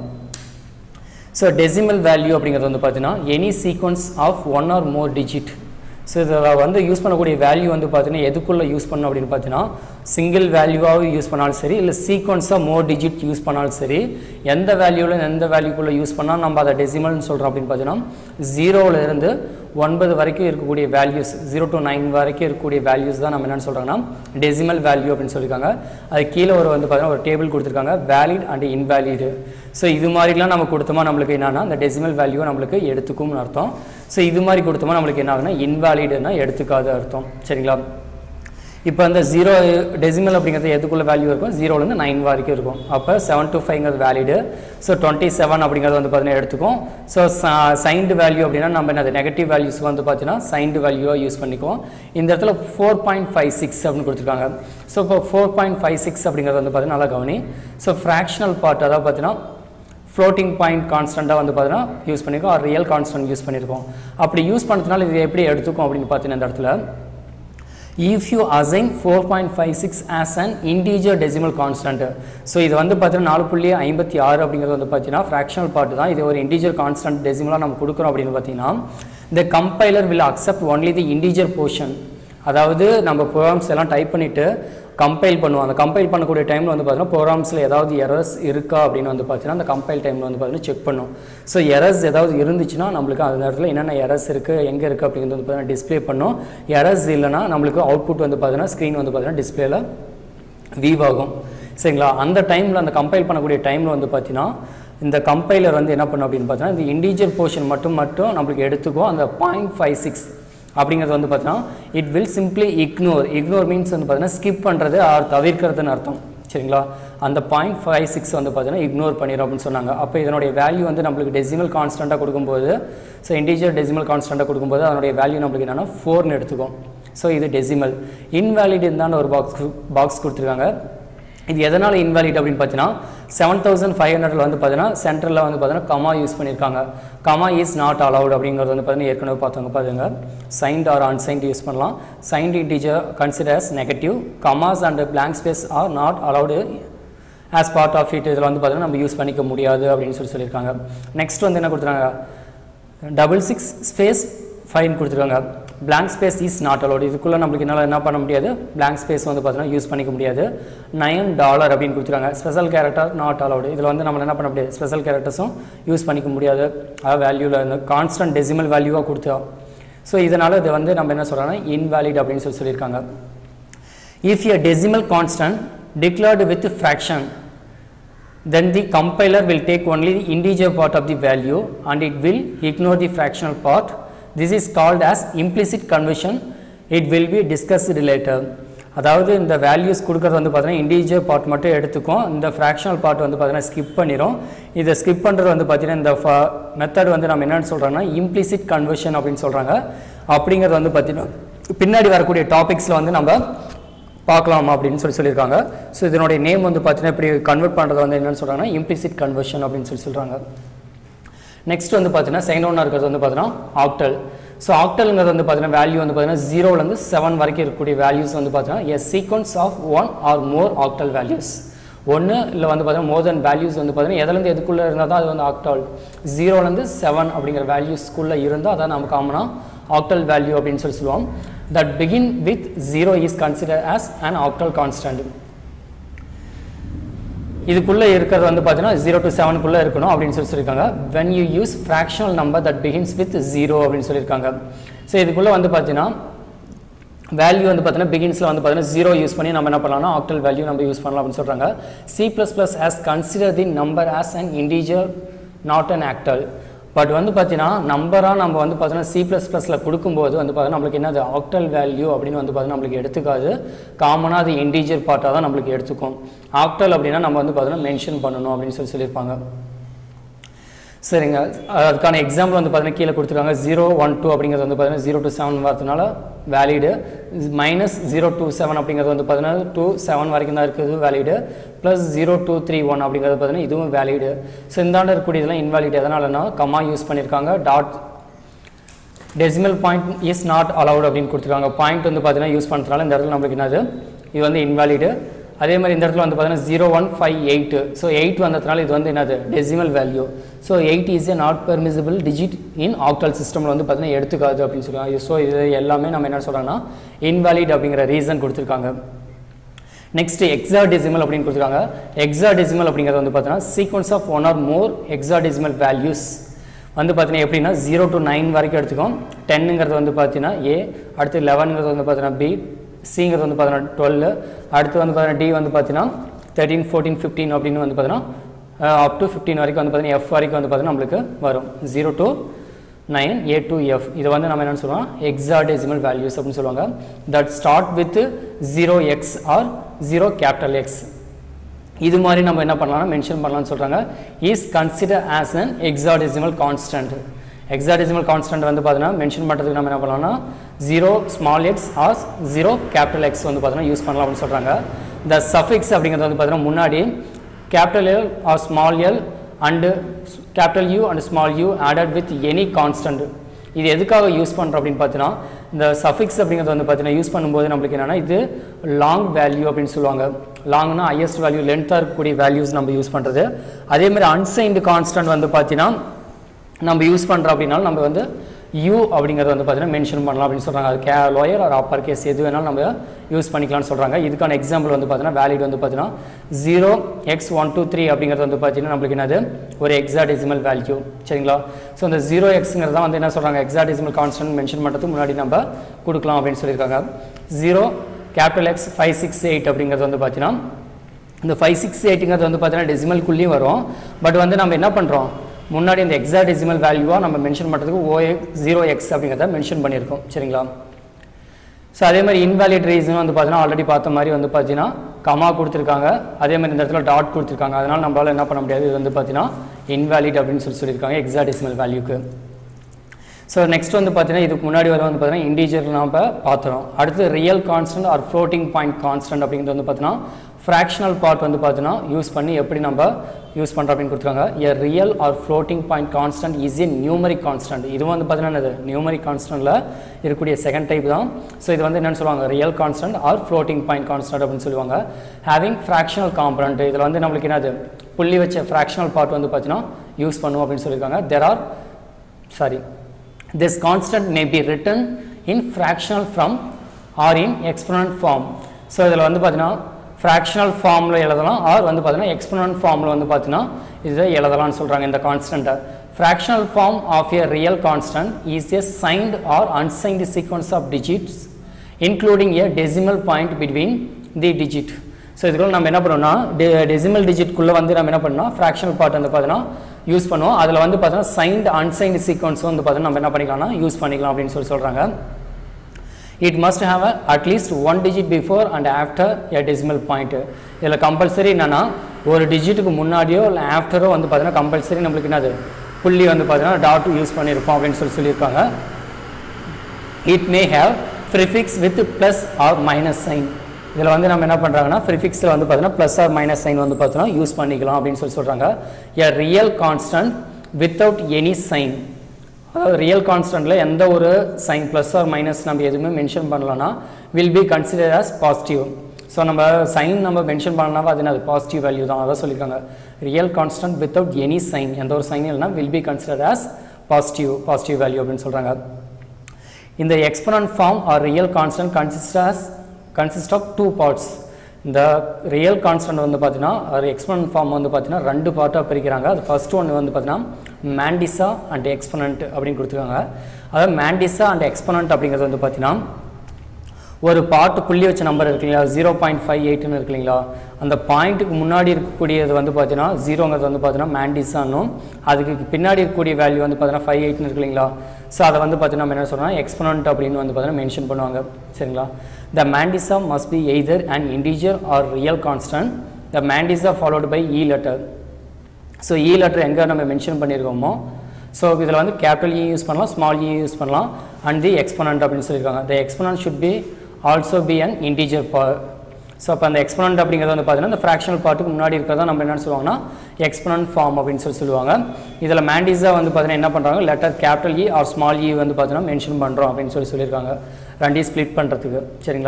A: ஸோ டெசிமல் வேல்யூ அப்படிங்கிறது வந்து பார்த்தீங்கன்னா any sequence of 1 or more digit. ஸோ இதில் வந்து யூஸ் பண்ணக்கூடிய வேல்யூ வந்து பார்த்தீங்கன்னா எதுக்குள்ளே யூஸ் பண்ணணும் அப்படின்னு பார்த்தீங்கன்னா சிங்கிள் வேல்யூவாக யூஸ் பண்ணாலும் சரி, இல்லை சீக்வன்ஸாக மோர் டிஜிட் யூஸ் பண்ணாலும் சரி, எந்த வேல்யூவில் எந்த வேல்யூக்குள்ளே யூஸ் பண்ணால் நம்ம அதை டெசிமல்னு சொல்கிறோம் அப்படின்னு பார்த்தீங்கன்னா 0லேருந்து 9 வரைக்கும் இருக்கக்கூடிய வேல்யூஸ், 0 to 9 வரைக்கும் இருக்கக்கூடிய வேல்யூஸ் தான் நம்ம என்னென்னு சொல்கிறாங்கன்னா டெசிமல் வேல்யூ அப்படின்னு சொல்லியிருக்காங்க. அது கீழே வந்து பார்த்தீங்கன்னா ஒரு டேபிள் கொடுத்துருக்காங்க, வேலிட் அண்ட் இன்வேலிடு. ஸோ இது மாதிரிலாம் நம்ம கொடுத்தோமா நம்மளுக்கு என்னன்னா அந்த டெசிமல் வேல்யூவை நம்மளுக்கு எடுத்துக்கும்னு அர்த்தம். ஸோ இது மாதிரி கொடுத்தோமா நம்மளுக்கு என்ன ஆகுதுன்னா இன்வேலிடுன்னா எடுத்துக்காத அர்த்தம். சரிங்களா, இப்போ அந்த 0 டெசிமல் அப்படிங்கிறது எதுக்குள்ள வேல்யூ இருக்கும், 0லேருந்து 9 வரைக்கும் இருக்கும். அப்போ 7 to 5ங்கிறது வேலிடு. ஸோ 27 அப்படிங்கிறது வந்து பார்த்தீங்கன்னா எடுத்துக்கும். ஸோ சைன்டு வேல்யூ அப்படின்னா நம்ம என்னது நெகட்டிவ் வேல்யூஸ் வந்து பார்த்தீங்கன்னா சைன்டு வேல்யூவாக யூஸ் பண்ணிக்குவோம். இந்த இடத்துல 4.56 அப்படின்னு கொடுத்துருக்காங்க. ஸோ இப்போ 4.56 அப்படிங்கிறது வந்து பார்த்தீங்கன்னா நல்லா கவனி. ஸோ ஃப்ராக்ஷனல் பார்ட் அதாவது பார்த்தீங்கன்னா ஃப்ளோட்டிங் பாயிண்ட் கான்ஸ்டண்ட்டாக வந்து பார்த்தீங்கன்னா யூஸ் பண்ணியிருக்கோம், ஆர் ரியல் கான்ஸ்டன்ட் யூஸ் பண்ணியிருக்கோம். அப்படி யூஸ் பண்ணுறதுனால இது எப்படி எடுத்துக்கும் அப்படின்னு பார்த்தீங்கன்னா இந்த இடத்துல if you assign 4.56 as an integer decimal constant. So இது வந்து பார்த்தீங்கன்னா 4.56 அப்படிங்கிறது வந்து பார்த்தீங்கன்னா ஃப்ராக்ஷனல் பார்ட் தான். இது ஒரு இன்டிஜர் கான்ஸ்டன்ட் டெசிமலாக நம்ம கொடுக்குறோம் அப்படின்னு பார்த்தீங்கன்னா the compiler will accept only the integer portion. அதாவது நம்ம ப்ரோக்ராம்ஸ் எல்லாம் டைப் பண்ணிவிட்டு கம்பைல் பண்ணுவோம். அந்த கம்பைல் பண்ணக்கூடிய டைமில் வந்து பார்த்தீங்கன்னா ப்ரோக்ராம்ஸில் ஏதாவது எரர்ஸ் இருக்கா அப்படின்னு வந்து பார்த்தீங்கன்னா அந்த கம்பைல் டைமில் வந்து பார்த்தீங்கன்னா செக் பண்ணும். ஸோ எரர்ஸ் ஏதாவது இருந்துச்சுன்னா நம்மளுக்கு அந்த இடத்துல என்னென்ன எரர்ஸ் இருக்குது, எங்கே இருக்குது அப்படிங்கிறது வந்து பார்த்தீங்கன்னா டிஸ்பிளே பண்ணும். எரர்ஸ் இல்லைனா நம்மளுக்கு அவுட்புட் வந்து பார்த்தீங்கன்னா ஸ்க்ரீன் வந்து பார்த்தீங்கன்னா டிஸ்பிளேல வீவ் ஆகும். சரிங்களா, அந்த டைமில் அந்த கம்பைல் பண்ணக்கூடிய டைமில் வந்து பார்த்தீங்கன்னா இந்த கம்பைலர் வந்து என்ன பண்ணும் அப்படின்னு பார்த்தீங்கன்னா இந்த இன்டிஜர் போர்ஷன் மட்டும் நம்மளுக்கு எடுத்துக்கும். அந்த 0.56 அப்படிங்கிறது வந்து பார்த்தீங்கன்னா it will simply ignore means வந்து பார்த்தீங்கன்னா ஸ்கிப் பண்ணுறது ஆர் தவிர்க்கிறதுன்னு அர்த்தம். சரிங்களா, அந்த 0.56 வந்து பார்த்தீங்கன்னா இக்னோர் பண்ணிடும் அப்படின்னு சொன்னாங்க. அப்போ இதனுடைய வேல்யூ வந்து நம்மளுக்கு டெசிமல் கான்ஸ்டண்ட்டாக கொடுக்கும்போது, ஸோ இன்டிஜர் டெசிமல் கான்ஸ்டண்ட்டாக கொடுக்கும்போது அதனுடைய வேல்யூ நம்மளுக்கு என்னென்னா 4ன்னு எடுத்துக்கும். ஸோ இது டெசிமல். இன்வேலிட் இருந்தான ஒரு பாக்ஸ் கொடுத்துருக்காங்க. இது எதனால் இன்வேலிட் அப்படின்னு பார்த்தீங்கன்னா 7500 வந்து பார்த்தீங்கன்னா சென்டரில் வந்து பார்த்தீங்கன்னா கமா யூஸ் பண்ணியிருக்காங்க. கமா இஸ் நாட் அலவுட் அப்படிங்கிறது வந்து பார்த்தீங்கன்னா ஏற்கனவே பாருங்க சைன்ட் ஆர் அன்சைன்ட் யூஸ் பண்ணலாம். Signed integer considers negative, commas and blank space are not allowed as part of it. இதில் வந்து பார்த்தீங்கன்னா நம்ம யூஸ் பண்ணிக்க முடியாது அப்படின்னு சொல்லியிருக்காங்க. நெக்ஸ்ட் வந்து என்ன கொடுத்துருக்காங்க, 66 ஸ்பேஸ் 5 கொடுத்துருக்காங்க. blank space is not allowed. இதுக்குள்ள நமக்கு என்ன பண்ண முடியாது, blank space வந்து பார்த்தீங்கன்னா யூஸ் பண்ணிக்க முடியாது. $9 அப்படின்னு கொடுத்துருக்காங்க. Special character not allowed. இதில் வந்து நம்ம என்ன பண்ண முடியாது, ஸ்பெஷல் கேரக்டர்ஸும் யூஸ் பண்ணிக்க முடியாது. அதாவது வேல்யூவில் இந்த கான்ஸ்டன்ட் டெசிமல் வேல்யூவாக கொடுத்தோம். ஸோ இதனால் இது வந்து நம்ம என்ன சொல்கிறோன்னா இன்வாலிட் அப்படின்னு சொல்லியிருக்காங்க. If a decimal constant declared with fraction, then the compiler will take only the integer part of the value and it will ignore the fractional part. This is called as implicit conversion. It will be discussed later. அதாவது இந்த values கொடுக்கறது வந்து பார்த்தீங்கன்னா integer part மட்டும் எடுத்துக்கும், இந்த fractional part வந்து பார்த்தீங்கன்னா ஸ்கிப் பண்ணிடும். இதை ஸ்கிப் பண்ணுறது வந்து பார்த்தீங்கன்னா இந்த மெத்தட் வந்து நம்ம என்னென்னு சொல்கிறோன்னா இம்ப்ளிசிட் கன்வர்ஷன் அப்படின்னு சொல்கிறாங்க. அப்படிங்கிறது வந்து பார்த்தீங்கன்னா பின்னாடி வரக்கூடிய டாபிக்ஸில் வந்து நம்ம பார்க்கலாம் அப்படின்னு சொல்லியிருக்காங்க. ஸோ இதனுடைய நேம் வந்து பார்த்தீங்கன்னா இப்படி கன்வெர்ட் பண்ணுறது வந்து என்னென்னு சொல்கிறாங்கன்னா இம்ப்ளிசிட் கன்வர்ஷன் அப்படின்னு சொல்கிறாங்க. நெக்ஸ்ட் வந்து பார்த்தீங்கன்னா செகண்ட் ஒன்னாக இருக்கிறது வந்து பார்த்தீங்கன்னா ஆக்டல். ஸோ ஆக்டல்ங்கிறது வந்து பார்த்தீங்கன்னா வேல்யூ வந்து பார்த்தீங்கன்னா 0லேருந்து 7 வரைக்கும் இருக்கக்கூடிய வேல்யூஸ் வந்து பார்த்தீங்கன்னா a sequence of 1 or more octal values. ஒன்று இல்லை வந்து பார்த்தீங்கன்னா மோர் தென் வேல்யூஸ் வந்து பார்த்தீங்கன்னா எதுலேருந்து எதுக்குள்ளே இருந்தால் தான் அது வந்து ஆக்டல். 0லேருந்து 7 அப்படிங்கிற வேல்யூஸ்க்குள்ளே இருந்தால் அதான் நம்ம காமனாக octal value அப்படின்னு சொல்லுவோம். that begin with 0 is considered as an octal constant. இதுக்குள்ளே இருக்கிறது வந்து பார்த்தீங்கன்னா 0 to 7 குள்ளே இருக்கணும் அப்படின்னு சொல்லியிருக்காங்க. when you use fractional number that begins with 0 அப்படின்னு சொல்லியிருக்காங்க. ஸோ இதுக்குள்ளே வந்து பார்த்தீங்கன்னா வேல்யூ வந்து பார்த்தீங்கன்னா பிகின்ஸில் வந்து பார்த்தீங்கன்னா 0 யூஸ் பண்ணி நம்ம என்ன பண்ணலாம்னா ஆக்டல் வேல்யூ நம்ம யூஸ் பண்ணலாம் அப்படின்னு சொல்கிறாங்க. C++ has considered the number as an integer not an octal. But வந்து பார்த்தீங்கன்னா நம்பராக நம்ம வந்து பார்த்தீங்கன்னா C++ல் கொடுக்கும்போது வந்து பார்த்தீங்கன்னா நம்மளுக்கு என்னது ஆக்டல் வேல்யூ அப்படின்னு வந்து பார்த்தீங்கன்னா நம்மளுக்கு எடுத்துக்காது. காமனாக அது இன்டீஜர் பார்ட்டாக தான் நம்மளுக்கு எடுத்துக்கும். ஆக்டல் அப்படின்னா நம்ம வந்து பார்த்தீங்கன்னா மென்ஷன் பண்ணணும் அப்படின்னு சொல்லியிருப்பாங்க. சரிங்க, அதுக்கான எக்ஸாம்பிள் வந்து பார்த்தீங்கன்னா கீழே கொடுத்துருக்காங்க. 0, 1, 2 அப்படிங்கிறது வந்து பார்த்தீங்கன்னா 0 to 7 வரதுனால வேலிடு. -0 to 7 அப்படிங்கிறது வந்து பார்த்தீங்கன்னா 2, 7 வரைக்கும் தான் இருக்குது வேலிடு. ப்ளஸ் 0, 2, 3, 1 அப்படிங்கிறது பார்த்தீங்கன்னா இதுவும் வேலிடு. ஸோ இந்தாண்ட இருக்கக்கூடிய இதெல்லாம் இன்வாலிட். எதனாலன்னா கமா யூஸ் பண்ணியிருக்காங்க. Dot decimal point is not allowed அப்படின்னு கொடுத்துருக்காங்க. பாயிண்ட் வந்து பார்த்தீங்கன்னா யூஸ் பண்ணுறதுனால இந்த இடத்துல நம்மளுக்கு என்னது இது வந்து இன்வாலிடு. அதே மாதிரி இந்த இடத்துல வந்து பார்த்தீங்கன்னா 0, 1, 5, 8. ஸோ 8 வந்ததுனால இது வந்து என்னது decimal value. So 8 is a not permissible digit in octal சிஸ்டமில் வந்து பார்த்தீங்கன்னா எடுத்துக்காது அப்படின்னு சொல்லுவாங்க. ஸோ இது எல்லாமே நம்ம என்ன சொல்கிறோம்னா இன்வாலிட் அப்படிங்கிற ரீசன் கொடுத்துருக்காங்க. நெக்ஸ்ட் ஹெக்ஸாடெசிமல் அப்படின்னு கொடுத்துருக்காங்க. ஹெக்ஸாடெசிமல் அப்படிங்கிறது வந்து பார்த்தீங்கன்னா sequence of 1 or more hexadecimal values வந்து பார்த்தீங்கன்னா எப்படின்னா 0 to 9 வரைக்கும் எடுத்துக்கும். 10ங்கிறது வந்து பார்த்தீங்கன்னா A, அடுத்து 11ங்கிறது வந்து பார்த்தீங்கன்னா B, சிங்கிறது வந்து பார்த்தீங்கன்னா 12, அடுத்து வந்து பார்த்தீங்கன்னா டி வந்து பார்த்தீங்கன்னா 13, 14, 15 அப்படின்னு வந்து பார்த்தீங்கன்னா அப் டு 15 வரைக்கும் வந்து பார்த்தீங்கன்னா எஃப் வரைக்கும் வந்து பார்த்தீங்கன்னா நம்மளுக்கு வரும். 0 to 9, A to F. இதை வந்து நம்ம என்னென்னு சொல்லுவோம் ஹெக்ஸாடெசிமல் வேல்யூஸ் அப்படின்னு சொல்லுவாங்க. That start with 0x or 0 capital X. இது மாதிரி நம்ம என்ன பண்ணலாம்னா மென்ஷன் பண்ணலாம்னு சொல்கிறாங்க. Is consider as an hexadecimal constant. Hexadecimal constant வந்து பார்த்தீங்கன்னா மென்ஷன் பண்ணுறதுக்கு நம்ம என்ன பண்ணலாம்னா 0 small x or 0 capital X வந்து பார்த்தீங்கன்னா யூஸ் பண்ணலாம் அப்படின்னு சொல்கிறாங்க. இந்த சஃபிக்ஸ் அப்படிங்கிறது வந்து பார்த்தீங்கன்னா முன்னாடி capital L or small l and capital U and small u added with any constant. இது எதுக்காக யூஸ் பண்ணுறோம் அப்படின்னு பார்த்தீங்கன்னா இந்த சஃபிக்ஸ் அப்படிங்கிறது வந்து பார்த்தீங்கன்னா யூஸ் பண்ணும்போது நம்மளுக்கு என்னென்னா இது லாங் வேல்யூ அப்படின்னு சொல்லுவாங்க. லாங்னா ஹையஸ்ட் வேல்யூ லென்த்தாக இருக்கக்கூடிய வேல்யூஸ் நம்ம யூஸ் பண்ணுறது. அதேமாதிரி அன்சைன்டு கான்ஸ்டன்ட் வந்து பார்த்தீங்கன்னா நம்ம யூஸ் பண்ணுறோம் அப்படின்னாலும் நம்ம வந்து u அப்படிங்கிறது வந்து பார்த்தீங்கன்னா மென்ஷன் பண்ணலாம் அப்படின்னு சொல்கிறாங்க. அது லோயர் ஆர் அப்பர் கேஸ் எது வேணாலும் நம்ம யூஸ் பண்ணிக்கலாம்னு சொல்கிறாங்க. இதுக்கான எக்ஸாம்பிள் வந்து பார்த்தீங்கன்னா வேலிட் வந்து பார்த்தீங்கன்னா 0x123 அப்படிங்கிறது வந்து பார்த்தீங்கன்னா நம்மளுக்கு என்னது ஒரு ஹெக்ஸாடெசிமல் வேல்யூ. சரிங்களா? ஸோ இந்த 0xங்கிறது தான் வந்து என்ன சொல்கிறாங்க ஹெக்ஸாடெசிமல் கான்ஸ்டன்ட் மென்ஷன் பண்ணுறதுக்கு முன்னாடி நம்ம கொடுக்கலாம் அப்படின்னு சொல்லியிருக்காங்க. 0 capital X 568 அப்படிங்கிறது வந்து பார்த்தீங்கன்னா இந்த 568ங்கிறது வந்து பார்த்தீங்கன்னா டெசிமல்குள்ளேயும் வரும். பட் வந்து நம்ம என்ன பண்ணுறோம் முன்னாடி இந்த ஹெக்ஸாடெசிமல் வேல்யூவாக நம்ம மென்ஷன் பண்ணுறதுக்கு 0x அப்படிங்கிறத மென்ஷன் பண்ணியிருக்கோம். சரிங்களா? ஸோ அதே மாதிரி இன்வாலிட் ரீசன் வந்து பார்த்தீங்கன்னா ஆல்ரெடி பார்த்த மாதிரி வந்து பார்த்தீங்கன்னா கமா கொடுத்துருக்காங்க. அதே மாதிரி இந்த இடத்துல டாட் கொடுத்துருக்காங்க. அதனால் நம்மளால் என்ன பண்ண முடியாது, இது வந்து பார்த்தீங்கன்னா இன்வாலிட் அப்படின்னு சொல்லியிருக்காங்க ஹெக்ஸாடெசிமல் வேல்யூக்கு. ஸோ நெக்ஸ்ட் வந்து பார்த்தீங்கன்னா இதுக்கு முன்னாடி வர வந்து பார்த்தீங்கன்னா இன்டீஜர் நம்ம பார்த்துறோம். அடுத்து real constant or floating point constant அப்படிங்கிறது வந்து பார்த்தீங்கன்னா ஃப்ராக்ஷனல் பார்ட் வந்து பார்த்தீங்கன்னா யூஸ் பண்ணி எப்படி நம்ம யூஸ் பண்ணுறோம் அப்படின்னு கொடுத்துருக்காங்க. A real or floating point constant is a numeric constant. இது வந்து பார்த்தீங்கன்னா இது நியூமரிக் கான்ஸ்டன்ட்டில் இருக்கக்கூடிய செகண்ட் டைப் தான். ஸோ இது வந்து என்னென்னு சொல்லுவாங்க real constant or floating point constant அப்படின்னு சொல்லுவாங்க. Having fractional component. இதில் வந்து நம்மளுக்கு என்னது புள்ளி வச்ச ஃப்ராக்ஷனல் பார்ட் வந்து பார்த்தீங்கன்னா யூஸ் பண்ணுவோம் அப்படின்னு சொல்லியிருக்காங்க. This constant may be written in fractional form or in exponent form. So இதில் வந்து பார்த்தீங்கன்னா fractional formல எழுதலாம் or வந்து பார்த்தீங்கன்னா exponent formல வந்து பார்த்தீங்கன்னா இதை எழுதலாம்னு சொல்கிறாங்க இந்த கான்ஸ்டண்ட்டை. Fractional form of a real constant is a signed or unsigned sequence of digits including a decimal point between the digit. So இதுக்குள்ள நம்ம என்ன பண்ணோம்னா டெசிமல் டிஜிட்குள்ளே வந்து நம்ம என்ன பண்ணோம் ஃப்ராக்ஷனல் பார்ட் வந்து பார்த்தீங்கன்னா யூஸ் பண்ணுவோம். அதில் வந்து பார்த்தீங்கன்னா சைன்டு அன்சைன்டு சீக்வன்ஸ் வந்து பார்த்தீங்கன்னா நம்ம என்ன பண்ணிக்கலாம்னா யூஸ் பண்ணிக்கலாம் அப்படின்னு சொல்கிறாங்க. It must have at least 1 digit before and after a decimal point. இதில் கம்பல்சரி என்னென்னா ஒரு டிஜிட்டுக்கு முன்னாடியோ இல்லை ஆஃப்டரோ வந்து பார்த்தீங்கன்னா கம்பல்சரி நம்மளுக்கு என்னது புள்ளி வந்து பார்த்தீங்கன்னா டாட் யூஸ் பண்ணியிருப்போம் அப்படின்னு சொல்லியிருக்காங்க. It may have prefix with plus or minus sign. இதில் வந்து நம்ம என்ன பண்ணுறாங்கன்னா ப்ரிஃபிக்ஸில் வந்து பார்த்தீங்கன்னா ப்ளஸ் ஆர் மைனஸ் சைன் வந்து பார்த்தீங்கன்னா யூஸ் பண்ணிக்கலாம் அப்படின்னு சொல்கிறாங்க. A real constant without any sign, அதாவது ரியல் கான்ஸ்டன்ட்டில் எந்த ஒரு சைன் ப்ளஸ் ஆர் மைனஸ் நம்ம எதுவுமே மென்ஷன் பண்ணலன்னா will be consider as positive. So நம்ம சைன் நம்ம மென்ஷன் பண்ணலாம் அது என்ன பாசிட்டிவ் வேல்யூ தான். அதான் சொல்லியிருக்காங்க real constant without any sign, எந்த ஒரு சைன் இல்லைனா will be consider as positive value அப்படின்னு சொல்கிறாங்க. இந்த exponent form or real constant consist of 2 parts. இந்த ரியல் கான்ஸ்டன்ட் வந்து பார்த்தீங்கன்னா ஒரு எக்ஸ்போனன்ட் ஃபார்ம் வந்து பார்த்தீங்கன்னா 2 பார்ட்டாக பிரிக்கிறாங்க. அது ஃபர்ஸ்ட் ஒன்று வந்து பார்த்தீங்கன்னா மேண்டிசா அண்ட் எக்ஸ்போனன்ட் அப்படின்னு கொடுத்துருக்காங்க. அதாவது மேண்டிசா அண்ட் எக்ஸ்போனன்ட் அப்படிங்கிறது வந்து பார்த்தீங்கன்னா ஒரு பார்ட் புள்ளி வச்ச நம்பர் இருக்கு இல்லைங்களா 0.58ன்னு இருக்கு இல்லைங்களா, அந்த பாயிண்ட்டுக்கு முன்னாடி இருக்கக்கூடியது வந்து பார்த்தீங்கன்னா 0ங்கிறது வந்து பார்த்தீங்கன்னா மேண்டிசானும் அதுக்கு பின்னாடி இருக்கக்கூடிய வேல்யூ வந்து பார்த்தீங்கன்னா 58ன்னு இருக்கு இல்லைங்களா. ஸோ அதை வந்து பார்த்தீங்கன்னா நம்ம என்ன சொல்கிறோம்னா எக்ஸ்போனன்ட் அப்படின்னு வந்து பார்த்தீங்கன்னா மென்ஷன் பண்ணுவாங்க சரிங்களா. The mandisa must be either an integer or real constant. The mandisa followed by E letter. So E letter எங்கே நம்ம மென்ஷன் பண்ணியிருக்கோமோ ஸோ இதில் வந்து கேபிட்டல் E யூஸ் பண்ணலாம், ஸ்மால் E யூஸ் பண்ணலாம் அண்ட் தி எக்ஸ்போனன்ட் அப்படின்னு சொல்லியிருக்காங்க. The exponent should be also be an integer part. So அப்போ அந்த எக்ஸ்போனன்ட் அப்படிங்கிறது வந்து பார்த்தீங்கன்னா இந்த ஃப்ராக்ஷனல் பார்ட்டுக்கு முன்னாடி இருக்கிறதா நம்ம என்ன சொல்லுவாங்கன்னா எக்ஸ்போனன்ட் ஃபார்ம் அப்படின்னு சொல்லுவாங்க. இதில் மேண்டிஸா வந்து பார்த்தீங்கன்னா என்ன பண்ணுறாங்க letter capital E or small E வந்து பார்த்தீங்கன்னா மென்ஷன் பண்ணுறோம் அப்படின்னு சொல்லியிருக்காங்க ரெண்டையும் ஸ்ப்ளிட் பண்ணுறதுக்கு சரிங்களா.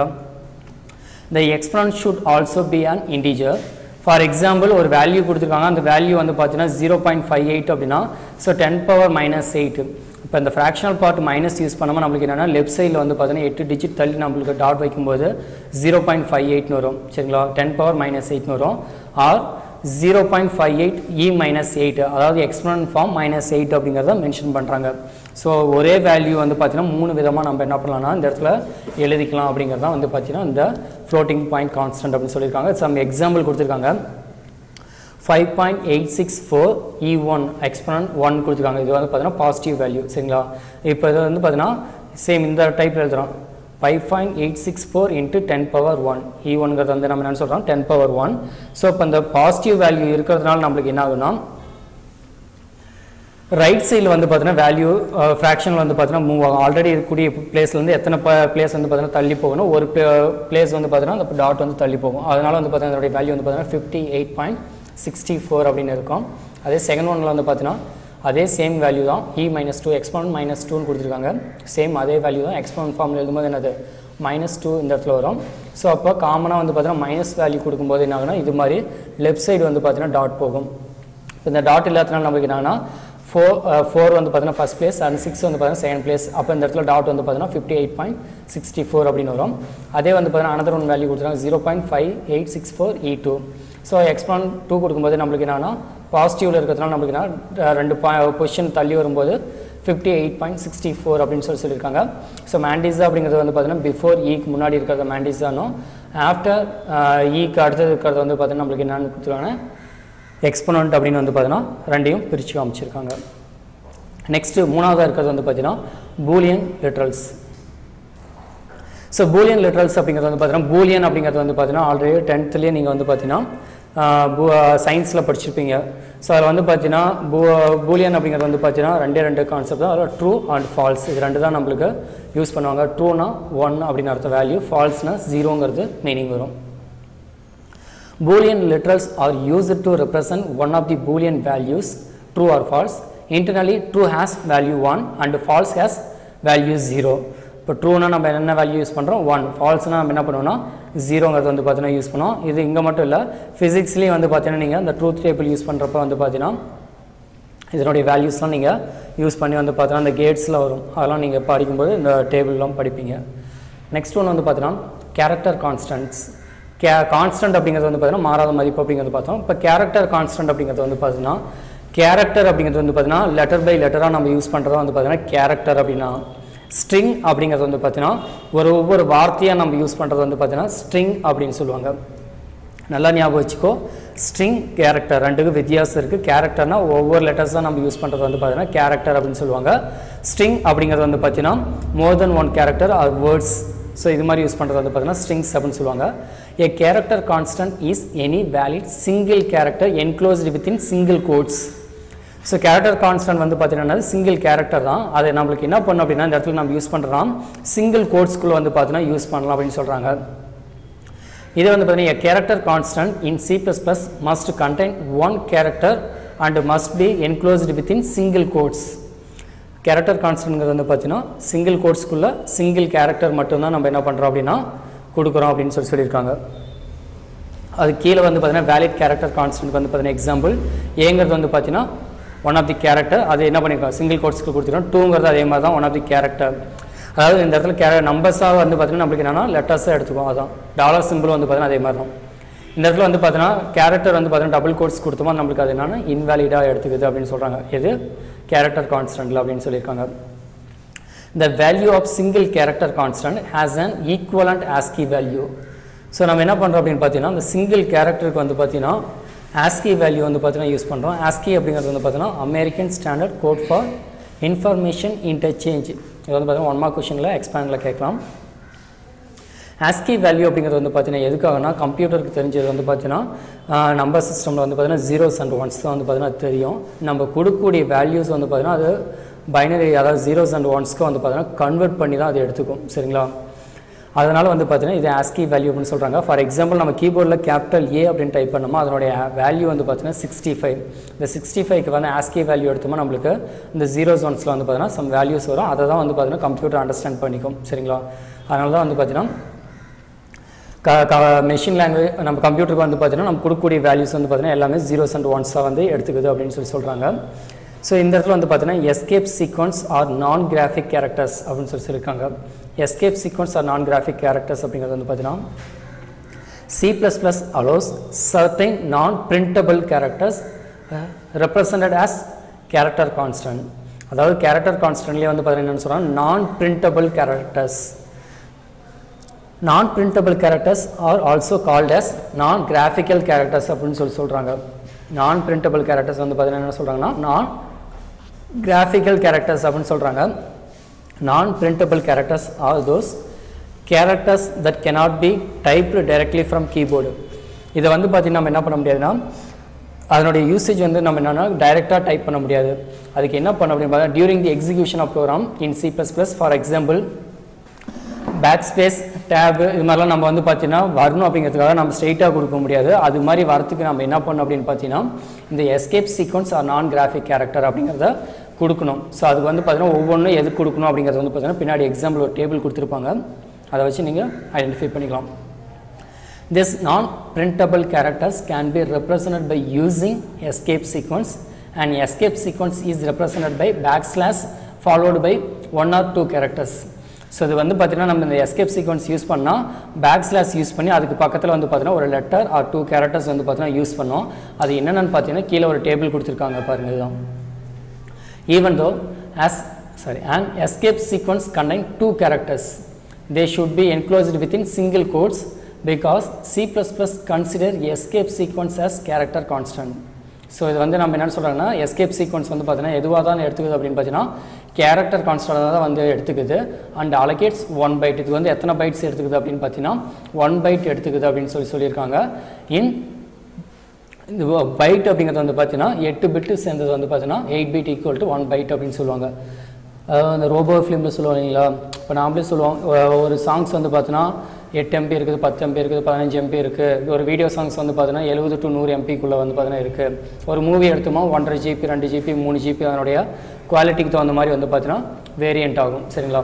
A: The exponent should also be an integer. For example ஒரு வேல்யூ கொடுத்துருக்காங்க, அந்த வேல்யூ வந்து பார்த்தீங்கன்னா 0.58 அப்படின்னா ஸோ 10⁻⁻8. இப்போ இந்த ஃப்ராக்ஷனல் பார்ட் மைனஸ் யூஸ் பண்ணாமல் நம்மளுக்கு என்னென்னா லெஃப்ட் சைடில் வந்து பார்த்தீங்கன்னா 8 டிஜிட் தள்ளி நம்மளுக்கு டாட் வைக்கும்போது 0.58ன்னு வரும் சரிங்களா, 10⁻⁻8ன்னு வரும். ஆர் 0.58 E-8, அதாவது எக்ஸ்போனன்ட் ஃபார்ம் -8 அப்படிங்கிறத மென்ஷன் பண்ணுறாங்க. ஸோ ஒரே வேல்யூ வந்து பார்த்தீங்கன்னா 3 விதமாக நம்ம என்ன பண்ணலாம்னா இந்த இடத்துல எழுதிக்கலாம் அப்படிங்கிறதான் வந்து பார்த்தீங்கன்னா இந்த ஃப்ளோட்டிங் பாயிண்ட் கான்ஸ்டன்ட் அப்படின்னு சொல்லியிருக்காங்க. சம் எக்ஸாம்பிள் கொடுத்துருக்காங்க 5.864 E1 எக்ஸ்போனன்ட் 1 கொடுத்துருக்காங்க. இது வந்து பார்த்தீங்கன்னா பாசிட்டிவ் வேல்யூ சரிங்களா. இப்போ இது வந்து பார்த்தீங்கன்னா சேம் இந்த டைப்பில் எழுதுகிறோம் 5.864 into 10⁻1 E1ங்கிறது வந்து நம்ம என்ன சொல்கிறோம் 10⁻1. ஸோ இப்போ இந்த பாசிட்டிவ் வேல்யூ இருக்கிறதுனால நம்மளுக்கு என்ன ஆகுனா ரைட் சைடில் வந்து பார்த்தீங்கன்னா வேல்யூ ஃப்ராக்ஷனில் வந்து பார்த்தீங்கன்னா மூவ் ஆகும். ஆல்ரெடி இருக்கக்கூடிய பிளேஸ்லேருந்து எத்தனை பிளேஸ் வந்து பார்த்தீங்கன்னா தள்ளி போகணும், ஒரு பிளேஸ் வந்து பார்த்தீங்கன்னா அந்த டாட் வந்து தள்ளி போகும். அதனால் வந்து பார்த்தீங்கன்னா அதோடைய வேல்யூ வந்து பார்த்தீங்கன்னா 58.64 அப்படின்னு இருக்கும். அதே செகண்ட் ஒன்னில் வந்து பார்த்தீங்கன்னா அதே சேம் வேல்யூ தான் E-2 எக்ஸ்போனன்ட் -2ன்னு கொடுத்துருக்காங்க. சேம் அதே வேல்யூ தான் எக்ஸ்போனன்ட் ஃபார்மில் எழுதும்போது என்னது -2 இந்த இடத்துல வரும். ஸோ அப்போ காமனாக வந்து பார்த்தீங்கன்னா மைனஸ் வேல்யூ கொடுக்கும்போது என்ன ஆகுனா இது மாதிரி லெஃப்ட் சைடு வந்து பார்த்தீங்கன்னா டாட் போகும். இப்போ இந்த டாட் இல்லாதனால நம்மளுக்கு என்னன்னா 4 வந்து பார்த்தீங்கன்னா ஃபஸ்ட் பிளேஸ் அண்ட் 6 வந்து பார்த்தீங்கன்னா செகண்ட் பிளேஸ். அப்போ இந்த இடத்துல டாட் வந்து பார்த்தீங்கன்னா 58.64 அப்படின்னு வரும். அதே வந்து பார்த்தீங்கன்னா அனதர் ஒன் வேல்யூ கொடுத்துருக்காங்க 0.5864 E2. ஸோ எக்ஸ்போனன்ட் 2 கொடுக்கும்போது நம்மளுக்கு என்னன்னா பாசிட்டிவில் இருக்கிறதுனால நம்மளுக்கு என்ன 2 பொசிஷன் தள்ளி வரும்போது 58.64 அப்படின்னு சொல்லியிருக்காங்க. ஸோ மேண்டிஸா அப்படிங்கிறது வந்து பார்த்தீங்கன்னா பிஃபோர் ஈக்கு முன்னாடி இருக்கிறத மேண்டிஸானும் ஆஃப்டர் ஈக்கு அடுத்தது இருக்கிறது வந்து பார்த்தீங்கன்னா நம்மளுக்கு என்னென்னு கொடுத்துருக்காங்க எக்ஸ்போனன்ட் அப்படின்னு வந்து பார்த்தீங்கன்னா ரெண்டையும் பிரித்து காமிச்சிருக்காங்க. நெக்ஸ்ட்டு மூணாவதாக இருக்கிறது வந்து பார்த்தீங்கன்னா Boolean literals. So Boolean literals அப்படிங்கிறது வந்து பார்த்தீங்கன்னா பூலியன் அப்படிங்கிறது வந்து பார்த்தீங்கன்னா ஆல்ரெடி 10th நீங்கள் வந்து பார்த்தீங்கன்னா சயின்ஸில் படிச்சிருப்பீங்க. ஸோ அதில் வந்து பார்த்தீங்கன்னா பூலியன் அப்படிங்கிறது வந்து பார்த்தீங்கன்னா ரெண்டு கான்செப்ட் தான். அதில் ட்ரூ அண்ட் ஃபால்ஸ் இது ரெண்டு தான் நம்மளுக்கு யூஸ் பண்ணுவாங்க. ட்ரூனா 1 அப்படின்னு அர்த்த வேல்யூ, ஃபால்ஸ்னா 0ங்கிறது மீனிங் வரும். Boolean literals are used to represent one of the Boolean values, true or false. Internally, true has value 1 and false has value 0. இப்போ ட்ரூனா நம்ம என்ன வேல்யூ யூஸ் பண்ணுறோம் 1, ஃபால்ஸ்னா நம்ம என்ன பண்ணுவோம்னா 0ங்கிறது வந்து பார்த்தீங்கன்னா யூஸ் பண்ணுவோம். இது இங்கே மட்டும் இல்லை, ஃபிசிக்ஸ்லேயும் வந்து பார்த்தீங்கன்னா நீங்கள் அந்த ட்ரூத் டேபிள் யூஸ் பண்ணுறப்ப வந்து பார்த்தீங்கன்னா இதனுடைய வேல்யூஸ்லாம் நீங்கள் யூஸ் பண்ணி வந்து பார்த்தீங்கன்னா அந்த கேட்ஸில் வரும், அதெல்லாம் நீங்கள் படிக்கும்போது இந்த டேபிள்லாம் படிப்பீங்க. நெக்ஸ்ட் ஒன்று வந்து பார்த்தீங்கன்னா கேரக்டர் கான்ஸ்டன்ட்ஸ். கான்ஸ்டன்ட் அப்படிங்கிறது வந்து பார்த்தீங்கன்னா மாறாத மதிப்பு அப்படிங்கிறது பார்த்தோம். இப்போ கேரக்டர் கான்ஸ்டன்ட் அப்படிங்கிறது வந்து பார்த்தீங்கன்னா கேரக்டர் அப்படிங்கிறது வந்து பார்த்தீங்கன்னா லெட்டர் பை லெட்டராக நம்ம யூஸ் பண்ணுறதா வந்து பார்த்தீங்கன்னா கேரக்டர் அப்படின்னா. ஸ்ட்ரிங் அப்படிங்கிறது வந்து பார்த்தீங்கன்னா ஒவ்வொரு வார்த்தையாக நம்ம யூஸ் பண்ணுறது வந்து பார்த்தீங்கன்னா ஸ்ட்ரிங் அப்படின்னு சொல்லுவாங்க. நல்லா ஞாபகம் வச்சுக்கோ, ஸ்ட்ரிங் கேரக்டர் ரெண்டுக்கும் வித்தியாசம் இருக்குது. கேரக்டர்னால் ஒவ்வொரு லெட்டர்ஸாக நம்ம யூஸ் பண்ணுறது வந்து பார்த்தீங்கன்னா கேரக்டர் அப்படின்னு சொல்லுவாங்க. ஸ்ட்ரிங் அப்படிங்கிறது வந்து பார்த்தீங்கன்னா more than one character or words. So இது மாதிரி யூஸ் பண்ணுறது வந்து பார்த்தீங்கன்னா ஸ்ட்ரிங்ஸ் அப்படின்னு சொல்லுவாங்க. A character constant is any valid single character enclosed within single quotes. So character constant வந்து பார்த்தீங்கன்னா சிங்கிள் கேரக்டர் தான். அதை நம்மளுக்கு என்ன பண்ணணும் அப்படின்னா இந்த இடத்துல நம்ம யூஸ் பண்ணுறோம் சிங்கிள் கோட்ஸ்குள்ளே வந்து பார்த்தீங்கன்னா யூஸ் பண்ணலாம் அப்படின்னு சொல்கிறாங்க. இது வந்து பார்த்தீங்கன்னா a character constant in C++ must contain one character and must be enclosed within single quotes. Character கான்ஸ்டன்ட்ங்கிறது வந்து பார்த்தீங்கன்னா சிங்கிள் கோட்ஸ்குள்ளே சிங்கிள் கேரக்டர் மட்டும்தான் நம்ம என்ன பண்ணுறோம் அப்படின்னா கொடுக்குறோம் அப்படின்னு சொல்லியிருக்காங்க. அது கீழே வந்து பார்த்தீங்கன்னா வேலிட் கேரக்டர் கான்ஸ்டன்ட் வந்து பார்த்தீங்கன்னா எக்ஸாம்பிள் ஏங்கிறது வந்து பார்த்தீங்கன்னா ஒன் ஆஃப் தி கேரக்டர், அது என்ன பண்ணியிருக்கோம் சிங்கிள் கோட்ஸ்க்கு கொடுத்துருக்கோம். டூங்கிறது அதே மாதிரி தான் ஒன் ஆஃப் தி கேரக்டர். அதாவது இந்த இடத்துல நம்பர்ஸாக வந்து பார்த்தீங்கன்னா நம்மளுக்கு என்னென்னா லெட்டர்ஸாக எடுத்துக்கோம். அதான் டாலர் சிம்பிள் வந்து பார்த்தீங்கன்னா அதே மாதிரி தான். இந்த இடத்துல வந்து பார்த்தீங்கன்னா கேரக்டர் வந்து பார்த்தீங்கன்னா டபுள் கோட்ஸ் கொடுத்தோமா நம்மளுக்கு அது என்னென்னா இன்வேலிடாக எடுத்துக்குது அப்படின்னு சொல்கிறாங்க. எது கேரக்டர் கான்ஸ்டன்ட்டில் அப்படின்னு சொல்லியிருக்காங்க. The value of single character constant has an equivalent ASCII value. So நம்ம என்ன பண்ணுறோம் அப்படின்னு பார்த்தீங்கன்னா இந்த சிங்கிள் கேரக்டருக்கு வந்து பார்த்தீங்கன்னா ASCII வேல்யூ வந்து பார்த்தீங்கன்னா யூஸ் பண்ணுறோம். ASCII அப்படிங்கிறது வந்து பார்த்தீங்கன்னா American standard code for information interchange. இது வந்து பார்த்தீங்கன்னா 1 மார்க் கொஷனில் எக்ஸ்பேண்டில் கேட்கலாம். ASCII வேல்யூ அப்படிங்கிறது வந்து பார்த்தீங்கன்னா எதுக்காகனா கம்ப்யூட்டருக்கு தெரிஞ்சது வந்து பார்த்தீங்கன்னா நம்பர் சிஸ்டமில் வந்து பார்த்தீங்கன்னா ஜீரோஸ் அண்ட் ஒன்ஸ் தான் வந்து பார்த்தீங்கன்னா தெரியும். நம்ம கொடுக்கக்கூடிய வேல்யூஸ் வந்து பார்த்தீங்கன்னா அது பைனரி, அதாவது ஜீரோஸ் அண்ட் ஒன்ஸ்க்கு வந்து பார்த்தீங்கன்னா கன்வெர்ட் பண்ணி தான் அது எடுத்துக்கும். சரிங்களா? அதனால் வந்து பார்த்தீங்கன்னா இது ASCII வேல்யூ அப்படின்னு சொல்கிறாங்க. ஃபார் எக்ஸாம்பிள் நம்ம கீபோர்டில் கேபிட்டல் A அப்படின்னு டைப் பண்ணோமா அதனுடைய வேல்யூ வந்து பார்த்தீங்கன்னா 65. இந்த 65க்கு வந்து ASCII வேல்யூ எடுத்தோமா நம்மளுக்கு இந்த ஜீரோஸ் ஒன்ஸில் வந்து பார்த்தீங்கன்னா சம் வேல்யூஸ் வரும். அதை தான் வந்து பார்த்தீங்கன்னா கம்ப்யூட்டர் அண்டர்ஸ்டாண்ட் பண்ணிக்கும். சரிங்களா? அதனால தான் வந்து பார்த்தீங்கன்னா மெஷின் லாங்குவேஜ் நம்ம கம்ப்யூட்டருக்கு வந்து பார்த்தீங்கன்னா நம்ம கொடுக்கக்கூடிய வேல்யூஸ் வந்து பார்த்தீங்கன்னா எல்லாமே ஜீரோஸ் அண்ட் ஒன்ஸாக வந்து எடுத்துக்குது அப்படின்னு சொல்கிறாங்க. ஸோ இந்த இடத்துல வந்து பார்த்தீங்கன்னா escape sequence or non graphic characters அப்படின்னு சொல்லியிருக்காங்க. Escape sequence or non graphic characters அப்படிங்கிறது வந்து பார்த்தீங்கன்னா C++ allows certain non-printable characters represented as character constant. அதாவது கேரக்டர் கான்ஸ்டன்ட்லேயே வந்து பார்த்தீங்கன்னா என்னென்னு சொல்கிறாங்க non printable characters. Non printable characters are also called as non graphical characters அப்படின்னு சொல்கிறாங்க. நான் பிரிண்டபிள் கேரக்டர்ஸ் வந்து பார்த்தீங்கன்னா என்ன சொல்கிறாங்கன்னா நான் கிராஃபிக்கல் கேரக்டர்ஸ் அப்படின்னு சொல்கிறாங்க. Non printable characters are those characters that cannot be typed directly from keyboard. இதை வந்து பார்த்தீங்கன்னா நம்ம என்ன பண்ண முடியாதுன்னா அதனுடைய யூசேஜ் வந்து நம்ம என்னென்னா டைரெக்டாக டைப் பண்ண முடியாது. அதுக்கு என்ன பண்ண அப்படின்னு பார்த்தா during the execution of program in C++, for example back space tab இது மாதிரிலாம் நம்ம வந்து பார்த்தீங்கன்னா வரணும் அப்படிங்கிறதுக்காக நம்ம ஸ்ட்ரெயிட்டாக கொடுக்க முடியாது. அது மாதிரி வரத்துக்கு நம்ம என்ன பண்ணணும் அப்படின்னு பார்த்தீங்கன்னா இந்த escape sequence or non graphic character அப்படிங்கிறத கொடுக்கணும். ஸோ அதுக்கு வந்து பார்த்தீங்கன்னா ஒவ்வொன்றும் எது கொடுக்கணும் அப்படிங்கிறது வந்து பார்த்தீங்கன்னா பின்னாடி எக்ஸாம்பிள் ஒரு டேபிள் கொடுத்துருப்பாங்க, அதை வச்சு நீங்கள் ஐடென்டிஃபை பண்ணிக்கலாம். This non-printable characters can be represented by using escape sequence, and escape sequence is represented by backslash followed by 1 or 2 characters. So இது வந்து பார்த்தீங்கன்னா நம்ம இந்த எஸ்கேப் சீக்வன்ஸ் யூஸ் பண்ணால் பேக்ஸ்லாஷ் யூஸ் பண்ணி அதுக்கு பக்கத்தில் வந்து பார்த்தீங்கன்னா ஒரு லெட்டர் ஆர் 2 கேரக்டர்ஸ் வந்து பார்த்தீங்கன்னா யூஸ் பண்ணோம். அது என்னென்னு பார்த்தீங்கன்னா கீழே ஒரு டேபிள் கொடுத்துருக்காங்க பாருங்கள். இதுதான் even though an escape sequence contain 2 characters, they should be enclosed within single quotes because C++ consider escape sequence as character constant. So இது வந்து நம்ம என்ன சொல்கிறாங்கன்னா எஸ்கேப் சீக்வன்ஸ் வந்து பார்த்தீங்கன்னா எதுவாக தான் எடுத்துக்குது அப்படின்னு பார்த்தீங்கன்னா கேரக்டர் கான்ஸ்டன்டாக தான் வந்து எடுத்துக்குது. And allocates 1 byte. இது வந்து எத்தனை பைட்ஸ் எடுத்துக்குது அப்படின்னு பார்த்தீங்கன்னா 1 byte எடுத்துக்குது அப்படின்னு சொல்லியிருக்காங்க. இன் இந்த பைட் அப்படிங்கிறது வந்து பார்த்தீங்கன்னா 8 பிட்டு சேர்ந்தது வந்து பார்த்தீங்கன்னா 8 bit ஈக்குவல் டு 1 byte அப்படின்னு சொல்லுவாங்க. அந்த ரோபோ ஃபிலிமில் சொல்லுவாங்க இல்லைங்களா, இப்போ நாமளே சொல்லுவோம் ஒரு சாங்ஸ் வந்து பார்த்தீங்கன்னா 8 MB இருக்குது, 10 MB இருக்குது, 15 MB இருக்குது. ஒரு வீடியோ சாங்ஸ் வந்து பார்த்தீங்கன்னா 70 to 100 MBக்குள்ளே வந்து பார்த்தீங்கன்னா இருக்குது. ஒரு மூவி எடுத்தோமா 1.5 GB, 2 GB, 3 GB அதனுடைய குவாலிட்டிக்கு தகுந்த மாதிரி வந்து பார்த்தீங்கன்னா வேரியண்ட் ஆகும். சரிங்களா?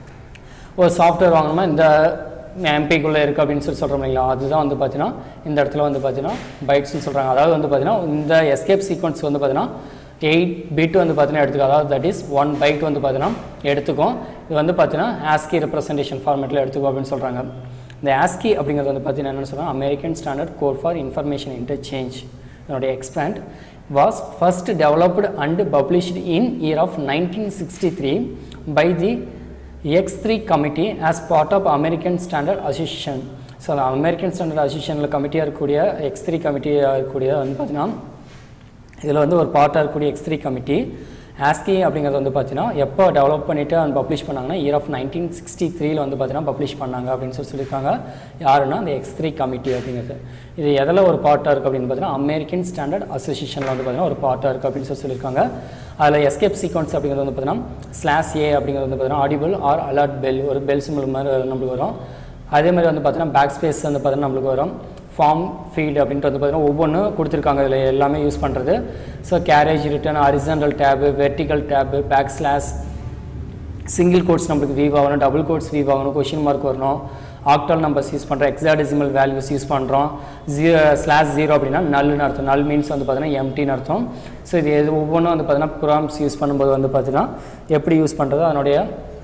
A: ஒரு சாஃப்ட்வேர் வாங்கணுமா இந்த எம்பிக்குள்ளே இருக்குது அப்படின்னு சொல்கிறோம் இல்லைங்களா, அதுதான் வந்து பார்த்தீங்கன்னா இந்த இடத்துல வந்து பார்த்தீங்கன்னா பைட்ஸ்ன்னு சொல்கிறாங்க. அதாவது வந்து பார்த்தீங்கன்னா இந்த எஸ்கேப் சீக்வன்ஸ் வந்து பார்த்தீங்கன்னா 8 பிட் வந்து பார்த்தீங்கன்னா எடுத்துக்கும், அதாவது தட் இஸ் 1 பைட் வந்து பார்த்தீங்கன்னா எடுத்துக்கும். இது வந்து பார்த்தீங்கன்னா ASCII ரெப்ரசன்டேஷன் ஃபார்மேட்டில் எடுத்துக்கும் அப்படின்னு சொல்கிறாங்க. இந்த ASCII அப்படிங்கிறது வந்து பார்த்தீங்கன்னா என்னென்னு சொல்கிறாங்க, American standard code for information interchange. இதனுடைய expand was first developed and published in year of 1963 by the X3 committee as part of American standard association. So அந்த அமெரிக்கன் ஸ்டாண்டர்ட் அசோசியேஷனில் கமிட்டியாக இருக்கக்கூடிய X3 கமிட்டியாக இருக்கக்கூடிய வந்து பார்த்தீங்கன்னா இதில் வந்து ஒரு பார்ட்டாக இருக்கக்கூடிய X3 கமிட்டி ASCII அப்படிங்கிறது வந்து பார்த்தீங்கன்னா எப்போ டெவலப் பண்ணிவிட்டு அண்ட் பப்ளிஷ் பண்ணாங்கன்னா இயர் ஆஃப் 1963 வந்து பார்த்தீங்கன்னா பப்ளிஷ் பண்ணாங்க அப்படின்னு சொல்லியிருக்காங்க. யாருன்னா அந்த X3 கமிட்டி அப்படிங்கிறது. இது எதில் ஒரு பார்ட்டாக இருக்குது அப்படின்னு பார்த்தீங்கன்னா அமெரிக்கன் ஸ்டாண்டர்ட் அசோசியேஷனில் வந்து பார்த்தீங்கன்னா ஒரு பார்ட்டாக இருக்குது அப்படின்னு சொல்லியிருக்காங்க. அதில் எஸ்கேப் சீக்வன்ஸ் அப்படிங்கிறது வந்து பார்த்தீங்கன்னா /A அப்படிங்கிறது வந்து பார்த்தீங்கன்னா ஆடிபிள் ஆர் அலர்ட் பெல், ஒரு பெல் சிம்பிள் மாதிரி நம்மளுக்கு வரும். அதே மாதிரி வந்து பார்த்தீங்கன்னா பேக் ஸ்பேஸ் வந்து பார்த்தீங்கன்னா நம்மளுக்கு வரும். ஃபார்ம் ஃபீல்டு அப்படின்ட்டு வந்து பார்த்தீங்கன்னா ஒவ்வொன்றும் கொடுத்துருக்காங்க இதில் எல்லாமே யூஸ் பண்ணுறது. So carriage return, horizontal tab, vertical tab, back slash, single quotes நம்மளுக்கு வீவ் ஆகணும், டபுள் கோட்ஸ் வீவ் ஆகணும், கொஷின் மார்க் வரணும், ஆக்டல் நம்பர்ஸ் யூஸ் பண்ணுறோம், ஹெக்ஸாடெசிமல் வேல்யூஸ் யூஸ் பண்ணுறோம். /0 அப்படின்னா நல்னு அர்த்தம். நல் மீன்ஸ் வந்து பார்த்தீங்கன்னா எம்டின்னு அர்த்தம். ஸோ இது ஒவ்வொன்றும் வந்து பார்த்தீங்கன்னா ப்ரோக்ராம்ஸ் யூஸ் பண்ணும்போது வந்து பார்த்தீங்கன்னா எப்படி யூஸ் பண்ணுறது, அதனுடைய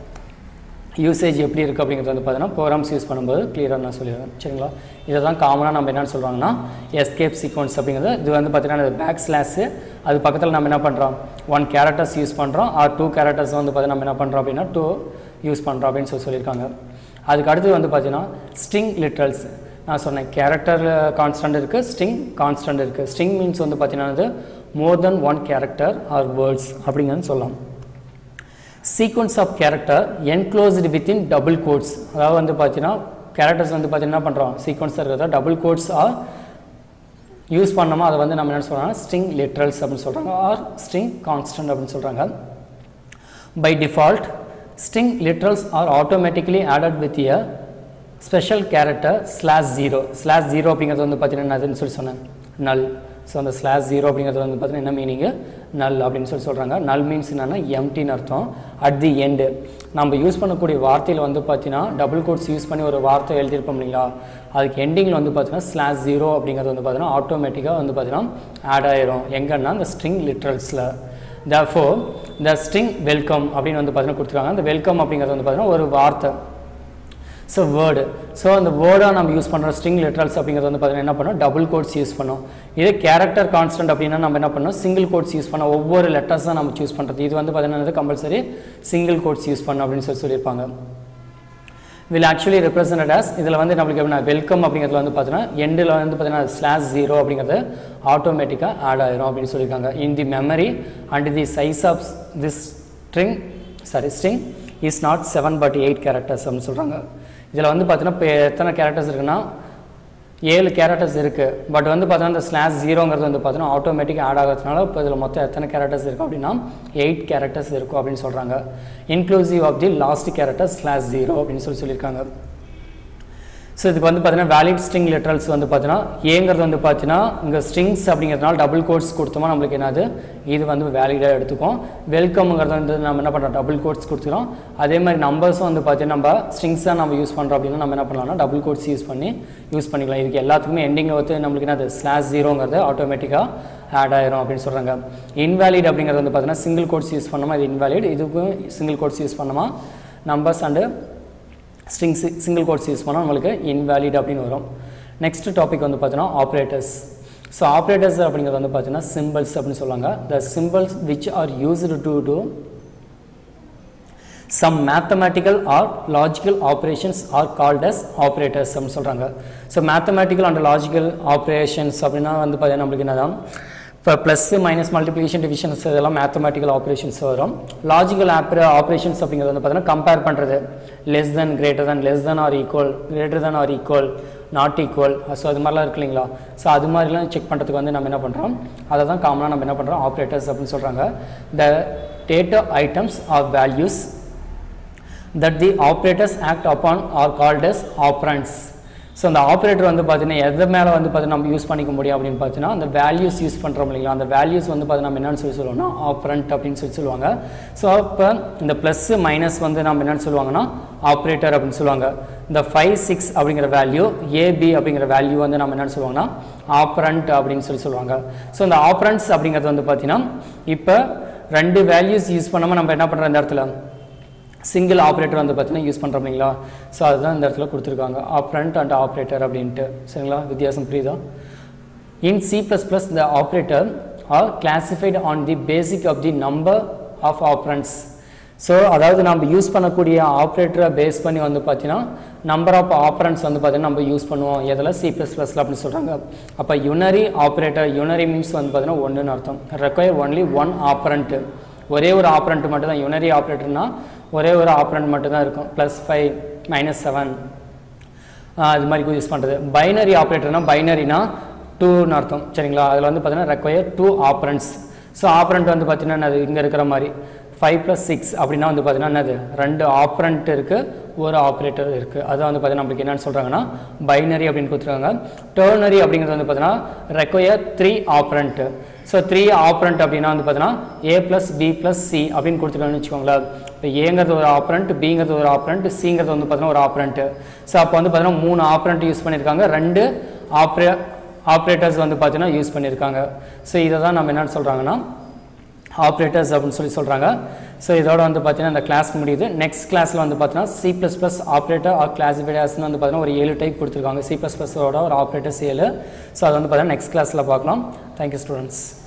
A: யூசேஜ் எப்படி இருக்குது அப்படிங்கிறது வந்து பார்த்தீங்கன்னா ப்ரோக்ராம்ஸ் யூஸ் பண்ணும்போது கிளியராக நான் சொல்லிடுறேன். சரிங்களா? இதை தான் காமனாக நம்ம என்னென்னு சொல்கிறாங்கன்னா எஸ்கேப் சீக்வன்ஸ் அப்படிங்கிறது. இது வந்து பார்த்தீங்கன்னா பேக் ஸ்லாஷு, அது பக்கத்தில் நம்ம என்ன பண்ணுறோம் 1 கேரக்டர்ஸ் யூஸ் பண்ணுறோம், ஆர் 2 கேரக்டர்ஸ் வந்து பார்த்தீங்கன்னா நம்ம என்ன பண்ணுறோம் அப்படின்னா 2 யூஸ் பண்ணுறோம் அப்படின்னு சொல்லியிருக்காங்க. அதுக்கு அடுத்து வந்து பார்த்தீங்கன்னா ஸ்ட்ரிங் லிட்ரல்ஸ். நான் சொன்னேன் கேரக்டர் கான்ஸ்டன்ட் இருக்குது, ஸ்ட்ரிங் கான்ஸ்டன்ட் இருக்குது. ஸ்ட்ரிங் மீன்ஸ் வந்து பார்த்தீங்கன்னா அது more than 1 character or words அப்படிங்கிறது சொல்லலாம். Sequence of character enclosed within double quotes. அதாவது வந்து பார்த்தீங்கன்னா கேரக்டர்ஸ் வந்து பார்த்தீங்கன்னா என்ன பண்ணுறோம் சீக்வன்ஸாக இருக்கிறதா டபுள் கோட்ஸ் யூஸ் பண்ணோமா அதை வந்து நம்ம என்ன சொல்கிறாங்க ஸ்ட்ரிங் லிட்ரல்ஸ் அப்படின்னு சொல்கிறாங்க, ஆர் ஸ்ட்ரிங் கான்ஸ்டன்ட் அப்படின்னு சொல்கிறாங்க. By default string literals are automatically added with a special character /0. /0 அப்படிங்கிறது வந்து பார்த்தீங்கன்னா அதுன்னு சொன்னேன் நல். ஸோ அந்த /0 அப்படிங்கிறது வந்து பார்த்தீங்கன்னா என்ன மீனிங்கு நல் அப்படின்னு சொல்கிறாங்க. நல் மீன்ஸ் என்னென்னா எம்டின்னு அர்த்தம். அட் தி எண்டு நம்ம யூஸ் பண்ணக்கூடிய வார்த்தையில் வந்து பார்த்தீங்கன்னா டபுள் கோட்ஸ் யூஸ் பண்ணி ஒரு வார்த்தை எழுதியிருப்போம் இல்லைங்களா, அதுக்கு எண்டிங்கில் வந்து பார்த்தீங்கன்னா /0 அப்படிங்கிறது வந்து பார்த்தீங்கன்னா ஆட்டோமேட்டிக்காக வந்து பார்த்தீங்கன்னா ஆட் ஆயிரும். எங்கன்னா அந்த ஸ்ட்ரிங் லிட்ரல்ஸில். therefore the string welcome அப்படின்னு வந்து பார்த்தீங்கன்னா கொடுத்துருக்காங்க. அந்த வெல்கம் அப்படிங்கிறது வந்து பார்த்தீங்கன்னா ஒரு வார்த்தை, ஸோ வேர்டு. ஸோ அந்த வேர்டாக நம்ம யூஸ் பண்ணுறோம் ஸ்ட்ரிங் லிட்ரல்ஸ் அப்படிங்கிறது வந்து பார்த்தீங்கன்னா என்ன பண்ணோம் டபுள் கோட்ஸ் யூஸ் பண்ணோம். இதே கேரக்டர் கான்ஸ்டன்ட் அப்படின்னா நம்ம என்ன பண்ணோம் சிங்கிள் கோட்ஸ் யூஸ் பண்ணோம். ஒவ்வொரு லெட்டர்ஸ் தான் நம்ம சூஸ் பண்ணுறது. இது வந்து பார்த்தீங்கன்னா கம்பல்சரி சிங்கிள் கோட்ஸ் யூஸ் பண்ணோம் அப்படின்னு சொல்லியிருப்பாங்க. will actually represented as இதில் வந்து நம்மளுக்கு எப்படின்னா வெல்கம் அப்படிங்கிறதுல வந்து பார்த்தீங்கன்னா எண்டில் வந்து பார்த்தீங்கன்னா /0 அப்படிங்கிறது ஆட்டோமேட்டிக்காக ஆட் ஆயிரும் அப்படின்னு சொல்லியிருக்காங்க. In the memory and the size of this string is not 7 but 8 characters அப்படின்னு சொல்கிறாங்க. இதில் வந்து பார்த்தீங்கன்னா இப்போ எத்தனை கேரக்டர்ஸ் இருக்குன்னா 7 கேரக்டர்ஸ் இருக்குது. பட் வந்து பார்த்தீங்கன்னா இந்த /0ங்கிறது வந்து பார்த்தீங்கன்னா ஆட்டோமேட்டிக்காக ஆட் ஆகிறதுனால இப்போ இதில் மொத்தம் எத்தனை கேரக்டர்ஸ் இருக்குது அப்படின்னா 8 கேரக்டர்ஸ் இருக்கும் அப்படின்னு சொல்கிறாங்க. Inclusive of the last character /0 அப்படின்னு சொல்லியிருக்காங்க. ஸோ இதுக்கு வந்து பார்த்தீங்கன்னா வேலிட் ஸ்ட்ரிங் லிட்ரல்ஸ் வந்து பார்த்தீங்கன்னா ஏங்கிறது வந்து பார்த்தீங்கன்னா இங்கே ஸ்ட்ரிங்ஸ் அப்படிங்கிறதுனால டபுள் கோட்ஸ் கொடுத்தோமா நம்மளுக்கு என்னது இது வந்து வேலிடாக எடுத்துக்கும். வெல்கம்ங்கிறது வந்து நம்ம என்ன பண்ணுறோம் டபுள் கோட்ஸ் கொடுத்துக்கிறோம். அதே மாதிரி நம்பர்ஸும் வந்து பார்த்தீங்கன்னா நம்ம ஸ்ட்ரிங்ஸாக நம்ம யூஸ் பண்ணுறோம் அப்படின்னா நம்ம என்ன பண்ணலாம்னா டபுள் கோட்ஸ் யூஸ் பண்ணிக்கலாம். இதுக்கு எல்லாத்துக்குமே எண்டிங்கில் வந்து நம்மளுக்கு என்னது /0ங்கிறது ஆட்டோமேட்டிக்காக ஆட் ஆயிரும் அப்படின்னு சொல்கிறாங்க. இன்வேலிட் அப்படிங்கிறது வந்து பார்த்தீங்கன்னா சிங்கிள் கோட்ஸ் யூஸ் பண்ணோமா இது இன்வேலிட், இதுக்கும் சிங்கிள் கோட்ஸ் யூஸ் பண்ணோமா numbers and strings single quotes use பண்ணால் நம்மளுக்கு இன்வேலிட் அப்படின்னு வரும். நெக்ஸ்ட் டாபிக் வந்து பார்த்தீங்கன்னா ஆப்ரேட்டர்ஸ். ஸோ ஆப்ரேட்டர்ஸ் அப்படிங்கிறது வந்து பார்த்தீங்கன்னா சிம்பிள்ஸ் அப்படின்னு சொல்லுவாங்க. The symbols which are used to do some mathematical or logical operations are called as operators அப்படின்னு சொல்கிறாங்க. So mathematical and logical operations அப்படின்னா வந்து பார்த்தீங்கன்னா நம்மளுக்கு என்னதான் இப்போ ப்ளஸ் மைனஸ் மல்டிப்ளிகேஷன் டிவிஷன்ஸ் இதெல்லாம் மேத்தமேட்டிக்கல் ஆப்ரேஷன்ஸ் வரும். லாஜிக்கல் ஆப்ரேஷன்ஸ் அப்படிங்கிறது வந்து பார்த்தீங்கன்னா கம்பேர் பண்ணுறது less than greater than less than or equal greater than or equal not equal. So அது மாதிரிலாம் இருக்கு இல்லைங்களா. ஸோ அது மாதிரிலாம் செக் பண்ணுறதுக்கு வந்து நம்ம என்ன பண்ணுறோம் அதை தான் காமனாக நம்ம என்ன பண்ணுறோம் ஆப்ரேட்டர்ஸ் அப்படின்னு சொல்கிறாங்க. The data items or values that the operators act upon are called as operands. So அந்த ஆப்ரேட்டர் வந்து பார்த்தீங்கன்னா எது மேலே வந்து பார்த்தீங்கன்னா நம்ம யூஸ் பண்ணிக்க முடியும் அப்படின்னு பார்த்தீங்கன்னா அந்த வேல்யூஸ் யூஸ் பண்ணுறோம் இல்லைங்களா, அந்த வேல்யூஸ் வந்து பார்த்தீங்கன்னா நம்ம என்னென்னு சொல்லுவோம்னா ஆப்ரண்ட் அப்படின்னு சொல்லுவாங்க. ஸோ இப்போ இந்த ப்ளஸ் மைனஸ் வந்து நம்ம என்னென்னு சொல்லுவாங்கன்னா ஆப்ரேட்டர் அப்படின்னு சொல்லுவாங்க. இந்த 5 6 அப்படிங்கிற வேல்யூ ஏபி அப்படிங்கிற வேல்யூ வந்து நம்ம என்னென்னு சொல்லுவாங்கன்னா ஆப்ரண்ட் அப்படின்னு சொல்லுவாங்க. ஸோ இந்த ஆப்ரண்ட்ஸ் அப்படிங்கிறது வந்து பார்த்தீங்கன்னா இப்போ 2 வேல்யூஸ் யூஸ் பண்ணாமல் நம்ம என்ன பண்ணுறோம், இந்த இடத்துல சிங்கிள் ஆப்ரேட்டர் வந்து பார்த்தீங்கன்னா யூஸ் பண்ணுறோம் இல்லைங்களா. ஸோ அதுதான் இந்த இடத்துல கொடுத்துருக்காங்க ஆப்ரண்ட் அண்ட் ஆப்ரேட்டர் அப்படின்ட்டு. சரிங்களா, வித்தியாசம் புரியுதா? In C++ the operator are classified on the basic of the number of operands. So அதாவது நம்ம யூஸ் பண்ணக்கூடிய ஆப்ரேட்டரை பேஸ் பண்ணி வந்து பார்த்தீங்கன்னா நம்பர் ஆஃப் ஆப்ரண்ட்ஸ் வந்து பார்த்தீங்கன்னா நம்ம யூஸ் பண்ணுவோம் எதில் C++ அப்படின்னு சொல்கிறாங்க. அப்போ யுனரி ஆப்ரேட்டர், யுனரி மீன்ஸ் வந்து பார்த்தீங்கன்னா ஒன்றுன்னு அர்த்தம். ரெக்வயர் ஒன்லி ஒன் ஆப்ரண்ட், ஒரே ஒரு ஆப்ரண்ட் மட்டும் தான். யுனரி ஆப்ரேட்டர்னா ஒரே ஒரு ஆப்ரண்ட் மட்டும் தான் இருக்கும். +5 -7 அது மாதிரி யூஸ் பண்ணுறது. பைனரி ஆப்ரேட்டர்னா பைனரினா 2ன்னு அர்த்தம். சரிங்களா, அதில் வந்து பார்த்தீங்கன்னா ரெக்வயர் 2 ஆப்ரண்ட்ஸ். ஸோ ஆப்ரண்ட் வந்து பார்த்தீங்கன்னா அது இங்கே இருக்கிற மாதிரி 5 + 6 அப்படின்னா வந்து பார்த்தீங்கன்னா என்னது 2 ஆப்ரண்ட் இருக்குது, ஒரு ஆப்ரேட்டர் இருக்குது. அதான் வந்து பார்த்தீங்கன்னா நம்மளுக்கு என்னென்னு சொல்கிறாங்கன்னா பைனரி அப்படின்னு கொடுத்துருக்காங்க. டெர்னரி அப்படிங்கிறது வந்து பார்த்தீங்கன்னா ரெக்வயர் 3 ஆப்ரண்ட். ஸோ 3 ஆப்ரண்ட் அப்படின்னா வந்து பார்த்தீங்கன்னா A + B + C அப்படின்னு கொடுத்துருக்காங்கன்னு வச்சுக்கோங்களேன். இப்போ ஏங்கிறது ஒரு ஆப்ரண்ட், பிங்கிறது ஒரு ஆப்ரண்ட், சிங்கிறது வந்து பார்த்தீங்கன்னா ஒரு ஆப்ரண்ட்டு. ஸோ அப்போ வந்து பார்த்தீங்கன்னா 3 ஆப்ரண்ட் யூஸ் பண்ணியிருக்காங்க, 2 ஆப்ரேட்டர்ஸ் வந்து பார்த்தீங்கன்னா யூஸ் பண்ணியிருக்காங்க. ஸோ இதை தான் நம்ம என்னென்னு சொல்கிறாங்கன்னா ஆப்ரேட்டர்ஸ் அப்படின்னு சொல்கிறாங்க. ஸோ இதோட வந்து பார்த்தீங்கன்னா இந்த கிளாஸ் முடியுது. நெக்ஸ்ட் கிளாஸில் வந்து பார்த்தீங்கன்னா C++ ஆப்ரேட்டர் ஆர் கிளாசிஃபைட் ஆஸ்ன்னு வந்து பார்த்தீங்கன்னா ஒரு 7 டைப் கொடுத்துருக்காங்க. C++ஓட ஒரு ஆப்ரேட்டர்ஸ் 7. ஸோ அது வந்து பார்த்தீங்கன்னா நெக்ஸ்ட் கிளாஸில் பார்க்கலாம். Thank you students.